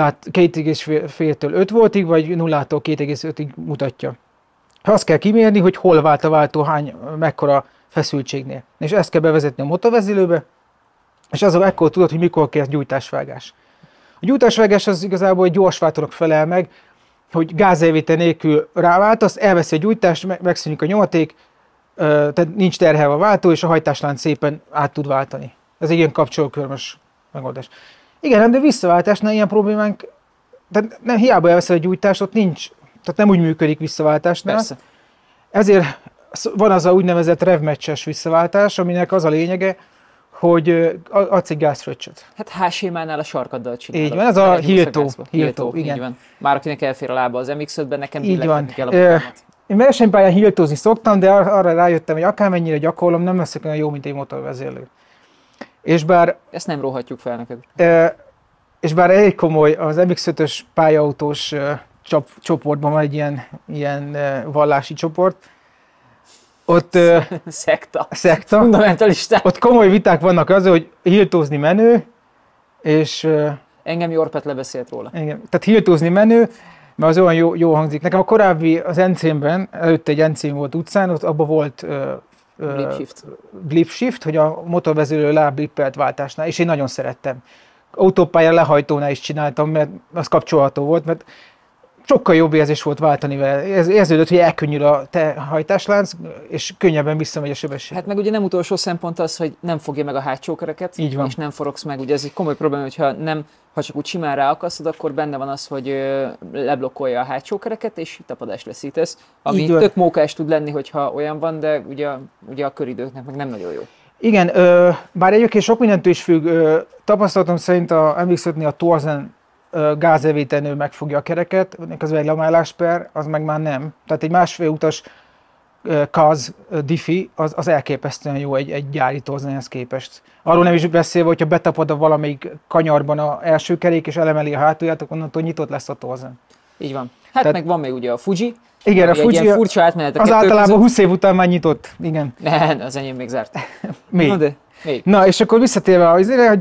2,5-től 5 voltig, vagy 0-tól 2,5-ig mutatja. Azt kell kimérni, hogy hol vált a váltó, mekkora feszültségnél. És ezt kell bevezetni a motorvezélőbe, és ekkor tudod, hogy mikor kezd gyújtásvágás. A gyújtásvágás az igazából egy gyors váltónak felel meg, hogy gázelvétel nélkül ráváltasz, elveszi a gyújtást, megszűnik a nyomaték, tehát nincs terhelve a váltó, és a hajtáslánc szépen át tud váltani. Ez egy ilyen kapcsolókörmös megoldás. Igen, de visszaváltásnál ilyen problémánk, tehát nem, hiába elveszed a gyújtást, ott nincs, tehát nem úgy működik visszaváltásnál. Persze. Ezért van az a úgynevezett revmatches visszaváltás, aminek az a lényege, hogy adsz egy gázfröccsöt. Hát H-sémánál a sarkaddal csinálod. Így van, ez a Hiltó, igen. Így van. Már akinek elfér a lába az MX-5-ben, nekem így van. Kell a én versenypályán hiltózni szoktam, de arra rájöttem, hogy akármennyire gyakorlom, nem leszek olyan jó, mint egy motorvezérlő. És bár... Ezt nem róhatjuk fel neked. És bár elég komoly, az MX-5-ös pályautós csoportban van egy ilyen vallási csoport, ott... Szekta. Fundamentalista. Ott komoly viták vannak az, hogy hiltózni menő, és... Engem Jorpet lebeszélt róla. Igen, tehát hiltózni menő, mert az olyan jó hangzik. Nekem a korábbi, az NC-ben, előtte egy NC volt utcán, ott abban volt blip shift, hogy a motorvezérő láblippelt váltásnál, és én nagyon szerettem. Autópálya lehajtónál is csináltam, mert az kapcsolható volt, mert sokkal jobb érzés volt váltani vele. Érződött, hogy elkönnyül a te hajtáslánc, és könnyebben visszamegy a sebesség. Hát meg ugye nem utolsó szempont az, hogy nem fogja meg a hátsó kereket, és nem forogsz meg. Ugye ez egy komoly probléma, ha csak úgy simán ráakasztod, akkor benne van az, hogy leblokkolja a hátsó kereket, és tapadást veszítesz. Ami tök mókás tud lenni, hogyha olyan van, de ugye a köridőknek meg nem nagyon jó. Igen, bár egyébként sok mindentől is függ. Tapasztalatom szerint a MX-5-nél a torzen gázelvételnő megfogja a kereket, az egy lamálásper, az meg már nem. Tehát egy másfél utas KAZ diffi, az elképesztően jó egy gyári torzenhez képest. Arról nem is beszélve, hogyha betapad a valamelyik kanyarban az első kerék, és elemeli a hátulját, akkor onnantól nyitott lesz a torzen. Így van. Hát tehát, meg van még ugye a Fuji. Igen, a Fuji furcsa átmenet az általában 20 év után már nyitott. Igen. Nem, az enyém még zárt. Még. Na, és akkor visszatérve azért,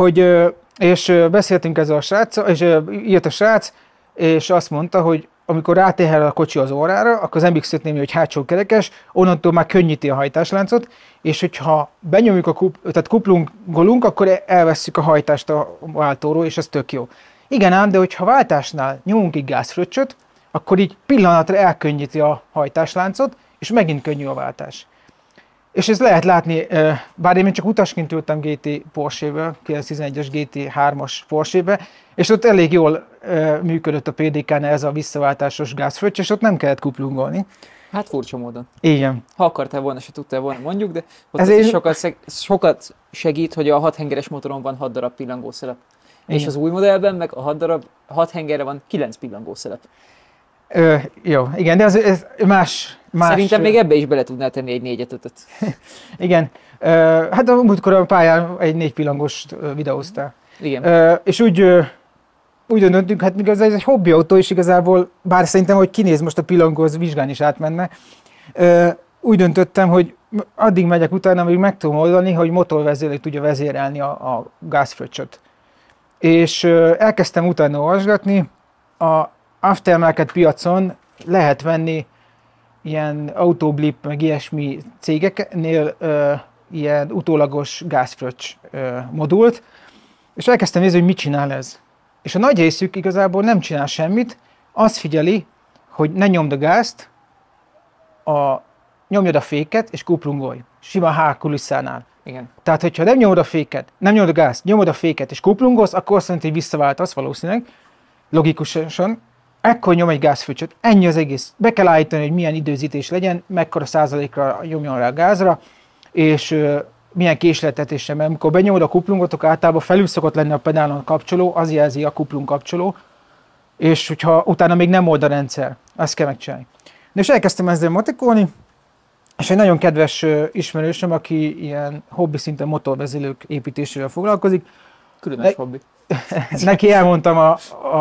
és beszéltünk ezzel a sráccal, és írt a srác, és azt mondta, hogy amikor rátéhel a kocsi az órára, akkor az MX-5-nél, hogy hátsó kerekes, onnantól már könnyíti a hajtásláncot, és hogyha benyomjuk tehát kuplungolunk, akkor elvesszük a hajtást a váltóról, és ez tök jó. Igen ám, de hogyha váltásnál nyomunk egy gázfröccsöt, akkor így pillanatra elkönnyíti a hajtásláncot, és megint könnyű a váltás. És ezt lehet látni, bár én csak utasként ültem GT Porsche-be, 911-es GT3-as Porsche-be, és ott elég jól működött a PDK-nál ez a visszaváltásos gázfröccs, és ott nem kellett kuplungolni. Hát furcsa módon. Igen. Ha akartál volna, se tudtál volna, mondjuk, de ott ez sokat segít, hogy a 6 hengeres motoron van 6 darab pillangószelep. És az új modellben meg a 6 hengerre van 9 pillangószelep. Jó, igen, de ez más. Szerintem még ebbe is bele tudnál tenni egy 4-5-öt. Igen. Hát a múltkor a pályán egy 4 pillangost videóztál. Igen. És úgy döntünk, hát ez egy hobbiautó is igazából, bár szerintem, hogy kinéz most a pillangóhoz, vizsgálni is átmenne. Úgy döntöttem, hogy addig megyek utána, amíg meg tudom oldani, hogy motorvezérlő tudja vezérelni a gázfröccsöt. és elkezdtem utána olvasgatni. A aftermarket piacon lehet venni ilyen Autoblip, meg ilyesmi cégeknél ilyen utólagos gázfröccs modult, és elkezdtem nézni, hogy mit csinál ez. És a nagy részük igazából nem csinál semmit, azt figyeli, hogy ne nyomd a gázt, nyomjad a féket és kuplungolj. Sima hálkulisszánál. Igen. Tehát, hogyha nem nyomod a féket, nem nyomod a gázt, nyomod a féket és kuplungolsz, akkor azt jelenti, hogy visszaváltasz valószínűleg, logikusan, ekkor nyom egy gázfröccsöt. Ennyi az egész. Be kell állítani, hogy milyen időzítés legyen, mekkora százalékra nyomjon rá a gázra, és milyen késleltetéssel, mert amikor benyomod a kuplungot, általában felül szokott lenni a pedálon a kapcsoló, az jelzi a kuplung kapcsoló, és hogyha utána még nem old a rendszer, azt kell megcsinálni. És elkezdtem ezzel motikolni, és egy nagyon kedves ismerősöm, aki ilyen hobbi szinten motorvezélők építésével foglalkozik. Különös hobbi. Neki elmondtam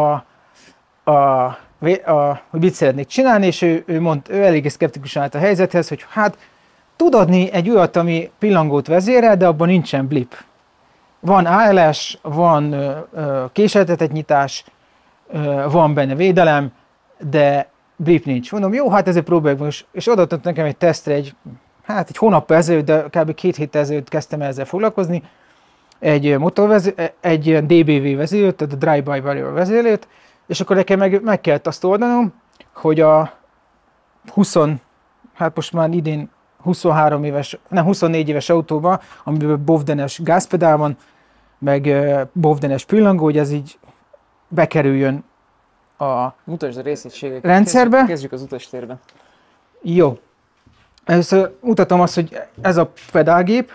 hogy mit szeretnék csinálni, és ő eléggé szkeptikusan állt a helyzethez, hogy hát tud adni egy olyat, ami pillangót vezérel, de abban nincsen blip. Van ALS, van késeltetett nyitás, van benne védelem, de blip nincs. Mondom, jó, hát ezért próbáljuk most. És odaadott nekem egy tesztre egy hónappal ezelőtt, de kb. 2 héttel ezelőtt kezdtem ezzel foglalkozni, egy ilyen DBV vezérlőt, tehát a Drive-by Wire vezérlőt, és akkor nekem meg kellett azt oldanom, hogy a most már idén 24 éves autóban, amiben bovdenes gázpedál van, meg bovdenes pillangó, hogy ez így bekerüljön a Mutasd a részegységeket. rendszerbe. Kezdjük az utastérben. Jó. Először mutatom azt, hogy ez a pedálgép,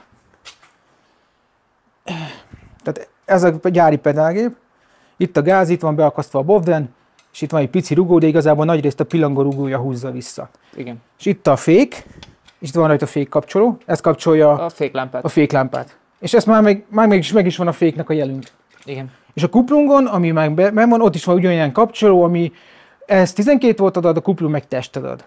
tehát ez a gyári pedálgép, itt a gáz, itt van beakasztva a bovden, és itt van egy pici rugó, de igazából nagyrészt a pillangó rugója húzza vissza. Igen. És itt a fék, és itt van rajta a fék kapcsoló, ez kapcsolja A féklámpát. a féklámpát. És ez meg is van a féknek a jelünk. Igen. És a kuplungon, ami meg van, ott is van ugyanilyen kapcsoló, ami ez 12 voltot ad, a kuplung meg testet ad.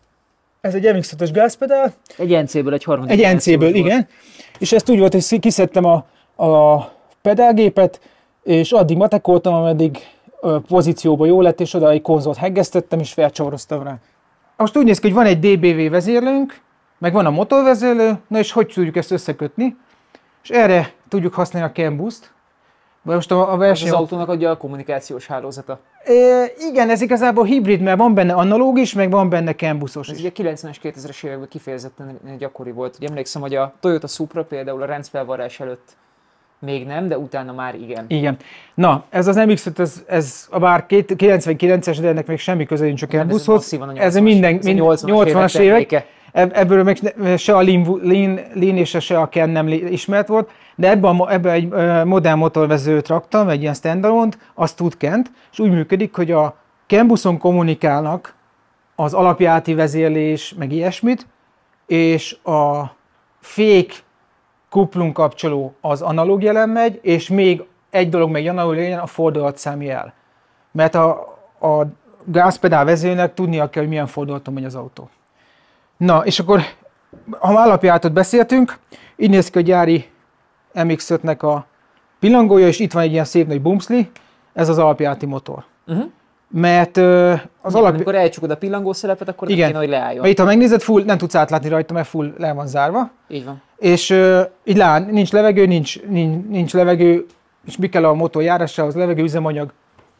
Ez egy MX-5-ös gázpedál. Egy NC-ből, egy harmadik. Egy NC-ből, igen. És ez úgy volt, hogy kiszedtem a pedálgépet, és addig matekoltam, ameddig pozícióban jó lett, és oda egy konzolt heggeztettem, és felcsavaroztam rá. Most úgy néz ki, hogy van egy DBV vezérlőnk, meg van a motorvezérlő, na és hogy tudjuk ezt összekötni? És erre tudjuk használni a CAN Boost. Most a verseny... Az autónak adja a kommunikációs hálózata. Igen, ez igazából hibrid, mert van benne analóg is, meg van benne CAN Boostos Ez is. ugye 90-es, 2000-es években kifejezetten gyakori volt. Ugye emlékszem, hogy a Toyota Supra például a rendszervarrás előtt még nem, de utána már igen. Igen. Na, ez az MX-5, ez a bár 99-es, de ennek még semmi köze nincs a CAN Boosthoz. Ez minden 80-as évek. Ebből meg se a Lean és se a CAN nem ismert volt, de ebbe egy modern motorvezőt raktam, egy ilyen standalone-t, azt tud CAN-t, és úgy működik, hogy a CAN buszon kommunikálnak az alapjáti vezérlés, meg ilyesmit, és a fék kuplung kapcsoló az analóg jelen megy, és még egy dolog meg analóg jelen, a fordulatszám jel. Mert a gázpedál vezérőnek tudnia kell, hogy milyen fordulaton megy az autó. Na, és akkor, ha alapjátot beszéltünk, így néz ki a gyári MX-5-nek a pillangója, és itt van egy ilyen szép nagy bumszli, ez az alapjáti motor. Mert amikor elcsukod a pillangó szerepet, akkor igen, kéne, hogy leálljon. Mert itt, ha megnézed, full, nem tudsz átlátni rajta, mert full le van zárva. Így van. És így nincs levegő, nincs levegő, és mi kell a motor járásához, levegő, üzemanyag,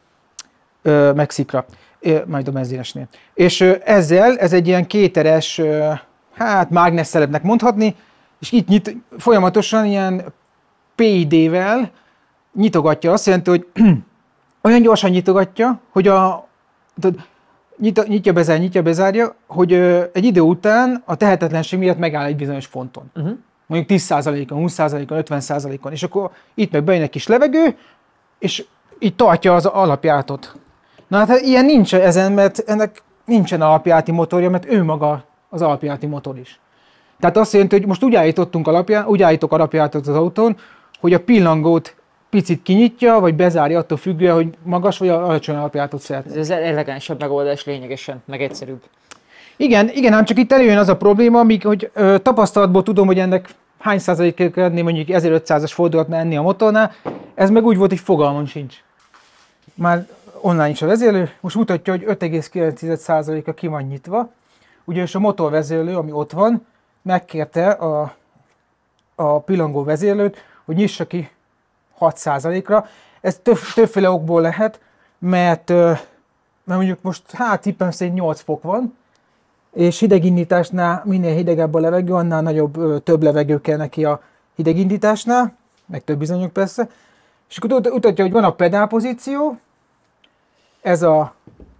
meg szikra, majd a benzínesnél. És ezzel, ez egy ilyen kéteres, mágnesszerepnek mondhatni, és itt folyamatosan ilyen PID-vel nyitogatja, azt jelenti, hogy olyan gyorsan nyitogatja, hogy nyitja, bezárja, hogy egy idő után a tehetetlenség miatt megáll egy bizonyos ponton. Mondjuk 10%-on, 20%-on, 50%-on, és akkor itt meg bejön egy kis levegő, és így tartja az alapjátot. Na hát ilyen nincs ezen, mert ennek nincsen alapjáti motorja, mert ő maga az alapjáti motor is. Tehát azt jelenti, hogy most úgy állítok alapjátot az autón, hogy a pillangót picit kinyitja, vagy bezárja attól függően, hogy magas vagy alacsony alapjátot szeretne. Ez elegánsabb megoldás lényegesen, meg egyszerűbb. Igen, ám csak itt előjön az a probléma, hogy tapasztalatból tudom, hogy ennek hány százalékkel kell lenni, mondjuk 1500-as fordulatnál enni a motornál. Ez meg úgy volt, hogy fogalmam sincs. Már online is a vezérlő, most mutatja, hogy 5,9%-a ki van nyitva, ugyanis a motorvezérlő, ami ott van, megkérte a pillangó vezérlőt, hogy nyissa ki 6%-ra. Ez többféle okból lehet, mert mondjuk most tippem szerint 8 fok van, és hidegindításnál minél hidegebb a levegő, annál nagyobb, több levegő kell neki a hidegindításnál, meg több bizonyok persze. És akkor mutatja, hogy van a pedál pozíció, ez a...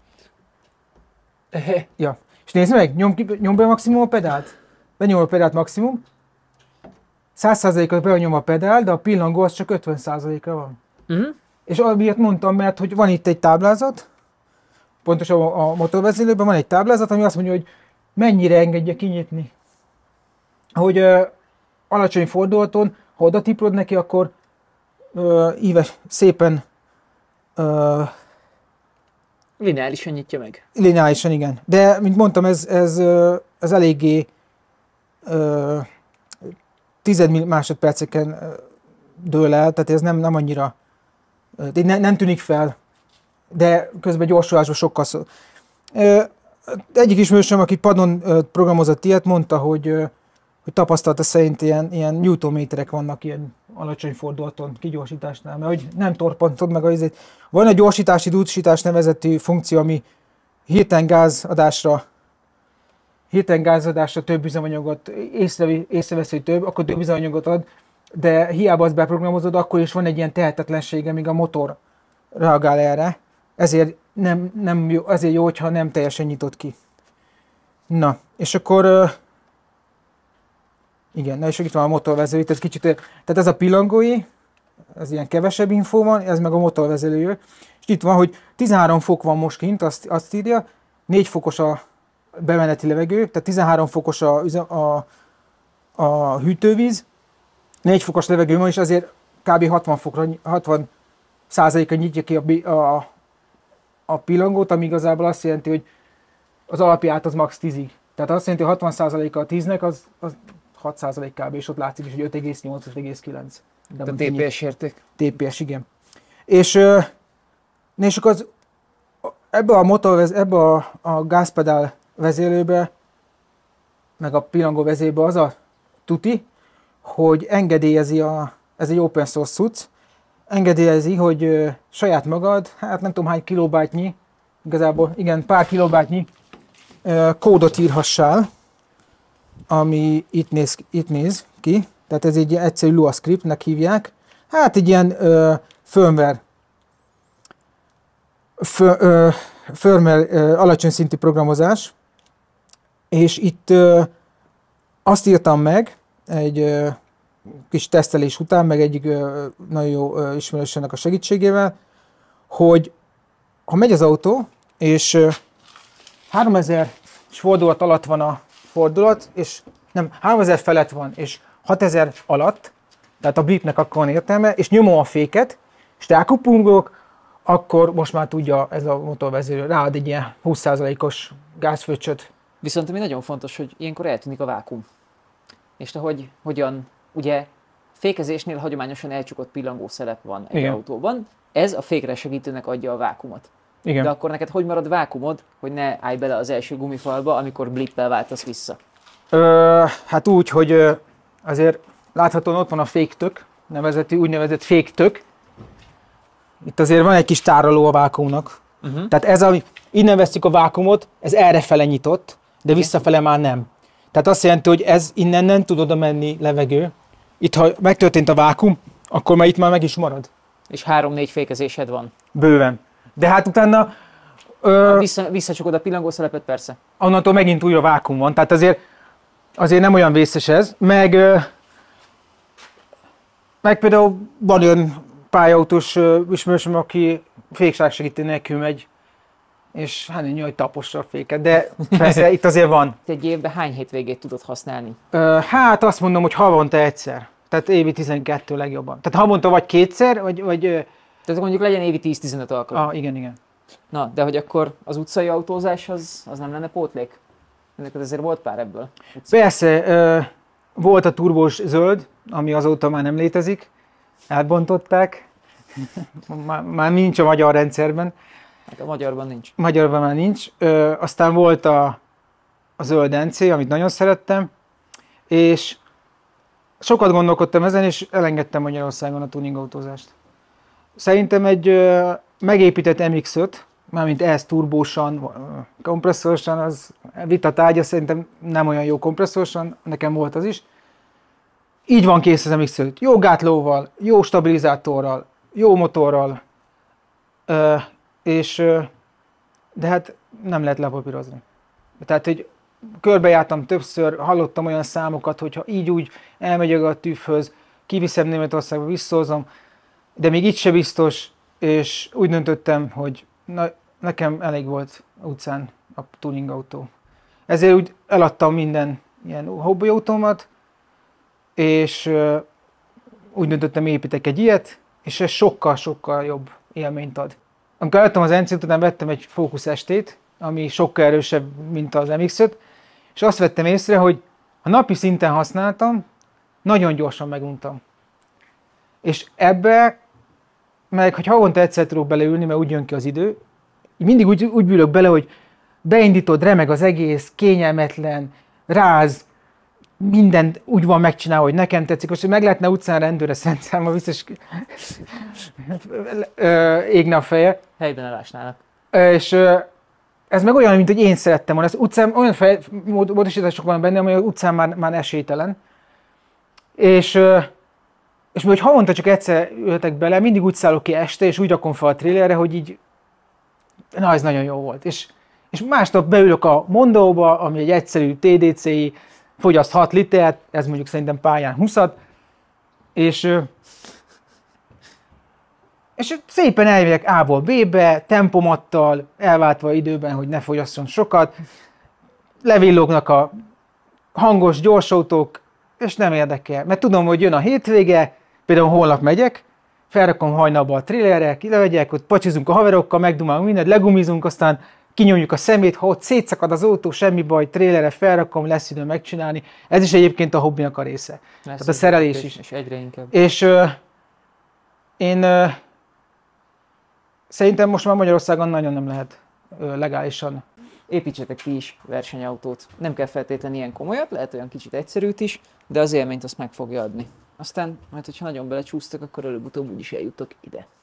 Ja. És nézd meg, nyom be maximum a pedált. Benyom a pedált maximum. 100%-ot benyom a pedál, de a pillangó az csak 50%-ra van. És amiatt mondtam, mert hogy van itt egy táblázat, pontosan a motorvezérlőben van egy táblázat, ami azt mondja, hogy mennyire engedje kinyitni. Hogy alacsony fordulaton, ha oda tiprod neki, akkor íves, szépen Lineárisan nyitja meg. lineárisan, igen. De, mint mondtam, ez eléggé 10 másodperceken dől el, tehát ez nem annyira, nem tűnik fel, de közben gyorsulásban sokkal szó. Egyik ismerősöm, aki padon programozott ilyet, mondta, hogy tapasztalata szerint ilyen newtonméterek vannak ilyen alacsony fordulaton kigyorsításnál, mert hogy nem torpantod meg azért. Van egy gyorsítási dúsítás nevezetű funkció, ami hirtelen gázadásra több üzemanyagot észrevesz, hogy több, akkor több üzemanyagot ad, de hiába azt beprogramozod, akkor is van egy ilyen tehetetlensége, míg a motor reagál erre. Ezért ezért jó, hogyha nem teljesen nyitott ki. Na, és akkor igen, és itt van a motorvezető, ez kicsit, tehát ez a pillangói, ez ilyen kevesebb infó van, ez meg a motorvezetőjű. És itt van, hogy 13 fok van most kint, azt írja, 4 fokos a bemeneti levegő, tehát 13 fokos a hűtővíz, 4 fokos levegő van, és azért kb. 60%-a nyitja ki a pillangót, ami igazából azt jelenti, hogy az alapját az max 10-ig. Tehát azt jelenti, hogy 60%-a a 10-nek, az 6% kb. És ott látszik is, hogy 5,8-5,9. De a TPS érték. TPS, igen. És akkor ebbe a gázpedál vezérlőbe, meg a pillangó vezérbe az a tuti, hogy engedélyezi ez egy open source cucc, engedélyezi, hogy saját magad, hát nem tudom hány kilobájtnyi, igazából igen, pár kilobájtnyi kódot írhassál, ami itt néz ki. Tehát ez egy egyszerű Lua scriptnek hívják. Hát egy ilyen firmware alacsony szintű programozás. És itt azt írtam meg egy kis tesztelés után, meg egyik nagyon jó ismerősömnek a segítségével, hogy ha megy az autó, és 3000 fordulat alatt van a fordulat, és nem, 3000 felett van, és 6000 alatt, tehát a blipnek akkor van értelme, és nyomom a féket, és rákupungolok, akkor most már tudja ez a motorvezérő, ráad egy ilyen 20%-os gázfröccsöt. Viszont ami nagyon fontos, hogy ilyenkor eltűnik a vákum. És te hogyan, ugye fékezésnél hagyományosan elcsukott pillangószelep van egy autóban, ez a fékre segítőnek adja a vákumot. Igen. De akkor neked hogy marad vákumod, hogy ne állj bele az első gumifalba, amikor blippel váltasz vissza? Hát úgy, hogy azért láthatóan ott van a féktök, úgynevezett féktök. Itt azért van egy kis tároló a vákumnak. Tehát ez, innen veszük a vákumot, ez errefele nyitott, de visszafele már nem. Tehát azt jelenti, hogy ez innen nem tud oda menni levegő. Itt, ha megtörtént a vákum, akkor már itt már meg is marad. És 3-4 fékezésed van. Bőven. De hát utána... Visszacsukod a pillangószelepet, persze. Onnantól megint újra vákum van, tehát azért nem olyan vészes ez. Meg például van olyan pályautós ismerősöm, aki fékságsegítő nélkül megy, és hát egy nyolj tapossa a féket, de persze itt azért van. Egy évben hány hétvégét tudod használni? Hát azt mondom, hogy havonta egyszer. Tehát évi 12 legjobban. Tehát havonta vagy kétszer, vagy... Tehát mondjuk legyen évi 10-15 alkalom. Igen. Na, de hogy akkor az utcai autózás az nem lenne pótlék? Neked azért volt pár ebből. Persze, volt a turbós zöld, ami azóta már nem létezik. Elbontották. Már nincs a magyar rendszerben. Hát a magyarban nincs. Magyarban már nincs. Aztán volt a zöld NC, amit nagyon szerettem, és sokat gondolkodtam ezen, és elengedtem Magyarországon a tuningautózást. Szerintem egy megépített MX-5, mármint ehhez turbósan, kompresszorosan, az vita tárgya, szerintem nem olyan jó kompresszorosan, nekem volt az is. Így van kész az MX-5. Jó gátlóval, jó stabilizátorral, jó motorral, de hát nem lehet lepapírozni. Tehát, hogy körbejártam többször, hallottam olyan számokat, hogyha így úgy elmegyek a tűvhöz, kiviszem Németországba, visszahozom, de még itt se biztos, és úgy döntöttem, hogy nekem elég volt utcán a tuningautó. Ezért úgy eladtam minden ilyen hobbiautómat, és úgy döntöttem, építek egy ilyet, és ez sokkal-sokkal jobb élményt ad. Amikor eladtam az NC-t, utána vettem egy Focus ST-t, ami sokkal erősebb, mint az MX-5, és azt vettem észre, hogy ha napi szinten használtam, nagyon gyorsan meguntam. És ebbe, meg hogy havonta egyszer tudok beleülni, mert úgy jön ki az idő, mindig úgy ülök bele, hogy beindítod, remeg az egész, kényelmetlen, ráz, mindent úgy van megcsinálva, hogy nekem tetszik. Most, hogy meg lehetne utcán rendőre szentszámmal, biztos égne a feje. Helyben elásnának. És ez meg olyan, mint hogy én szerettem volna. Az utcán olyan módosítások van benne, ami az utcán már esélytelen. És hogy havonta csak egyszer ültek bele, mindig úgy szállok ki este, és úgy rakom fel a trailerre, hogy így, na ez nagyon jó volt. És másnap beülök a Mondóba, ami egy egyszerű TDCi, fogyaszt 6 litert, ez mondjuk szerintem pályán 20-at, és szépen elmegyek A-ból B-be, tempomattal, elváltva időben, hogy ne fogyasszon sokat, levillognak a hangos gyorsautók, és nem érdekel, mert tudom, hogy jön a hétvége, például holnap megyek, felrakom hajnalba a trailerre, kilevegyek, ott pacsizunk a haverokkal, megdumálunk mindent, legumizunk, aztán kinyomjuk a szemét, ha ott szétszakad az autó, semmi baj, trailerre felrakom, lesz idő megcsinálni. Ez is egyébként a hobbinak a része. Tehát a szerelés is. És egyre inkább. És én szerintem most már Magyarországon nagyon nem lehet legálisan. Építsetek ti is versenyautót. Nem kell feltétlenül ilyen komolyat, lehet olyan kicsit egyszerűt is, de az élményt azt meg fogja adni. Aztán, majd hogyha nagyon belecsúsztak, akkor előbb-utóbb úgyis eljuttok ide.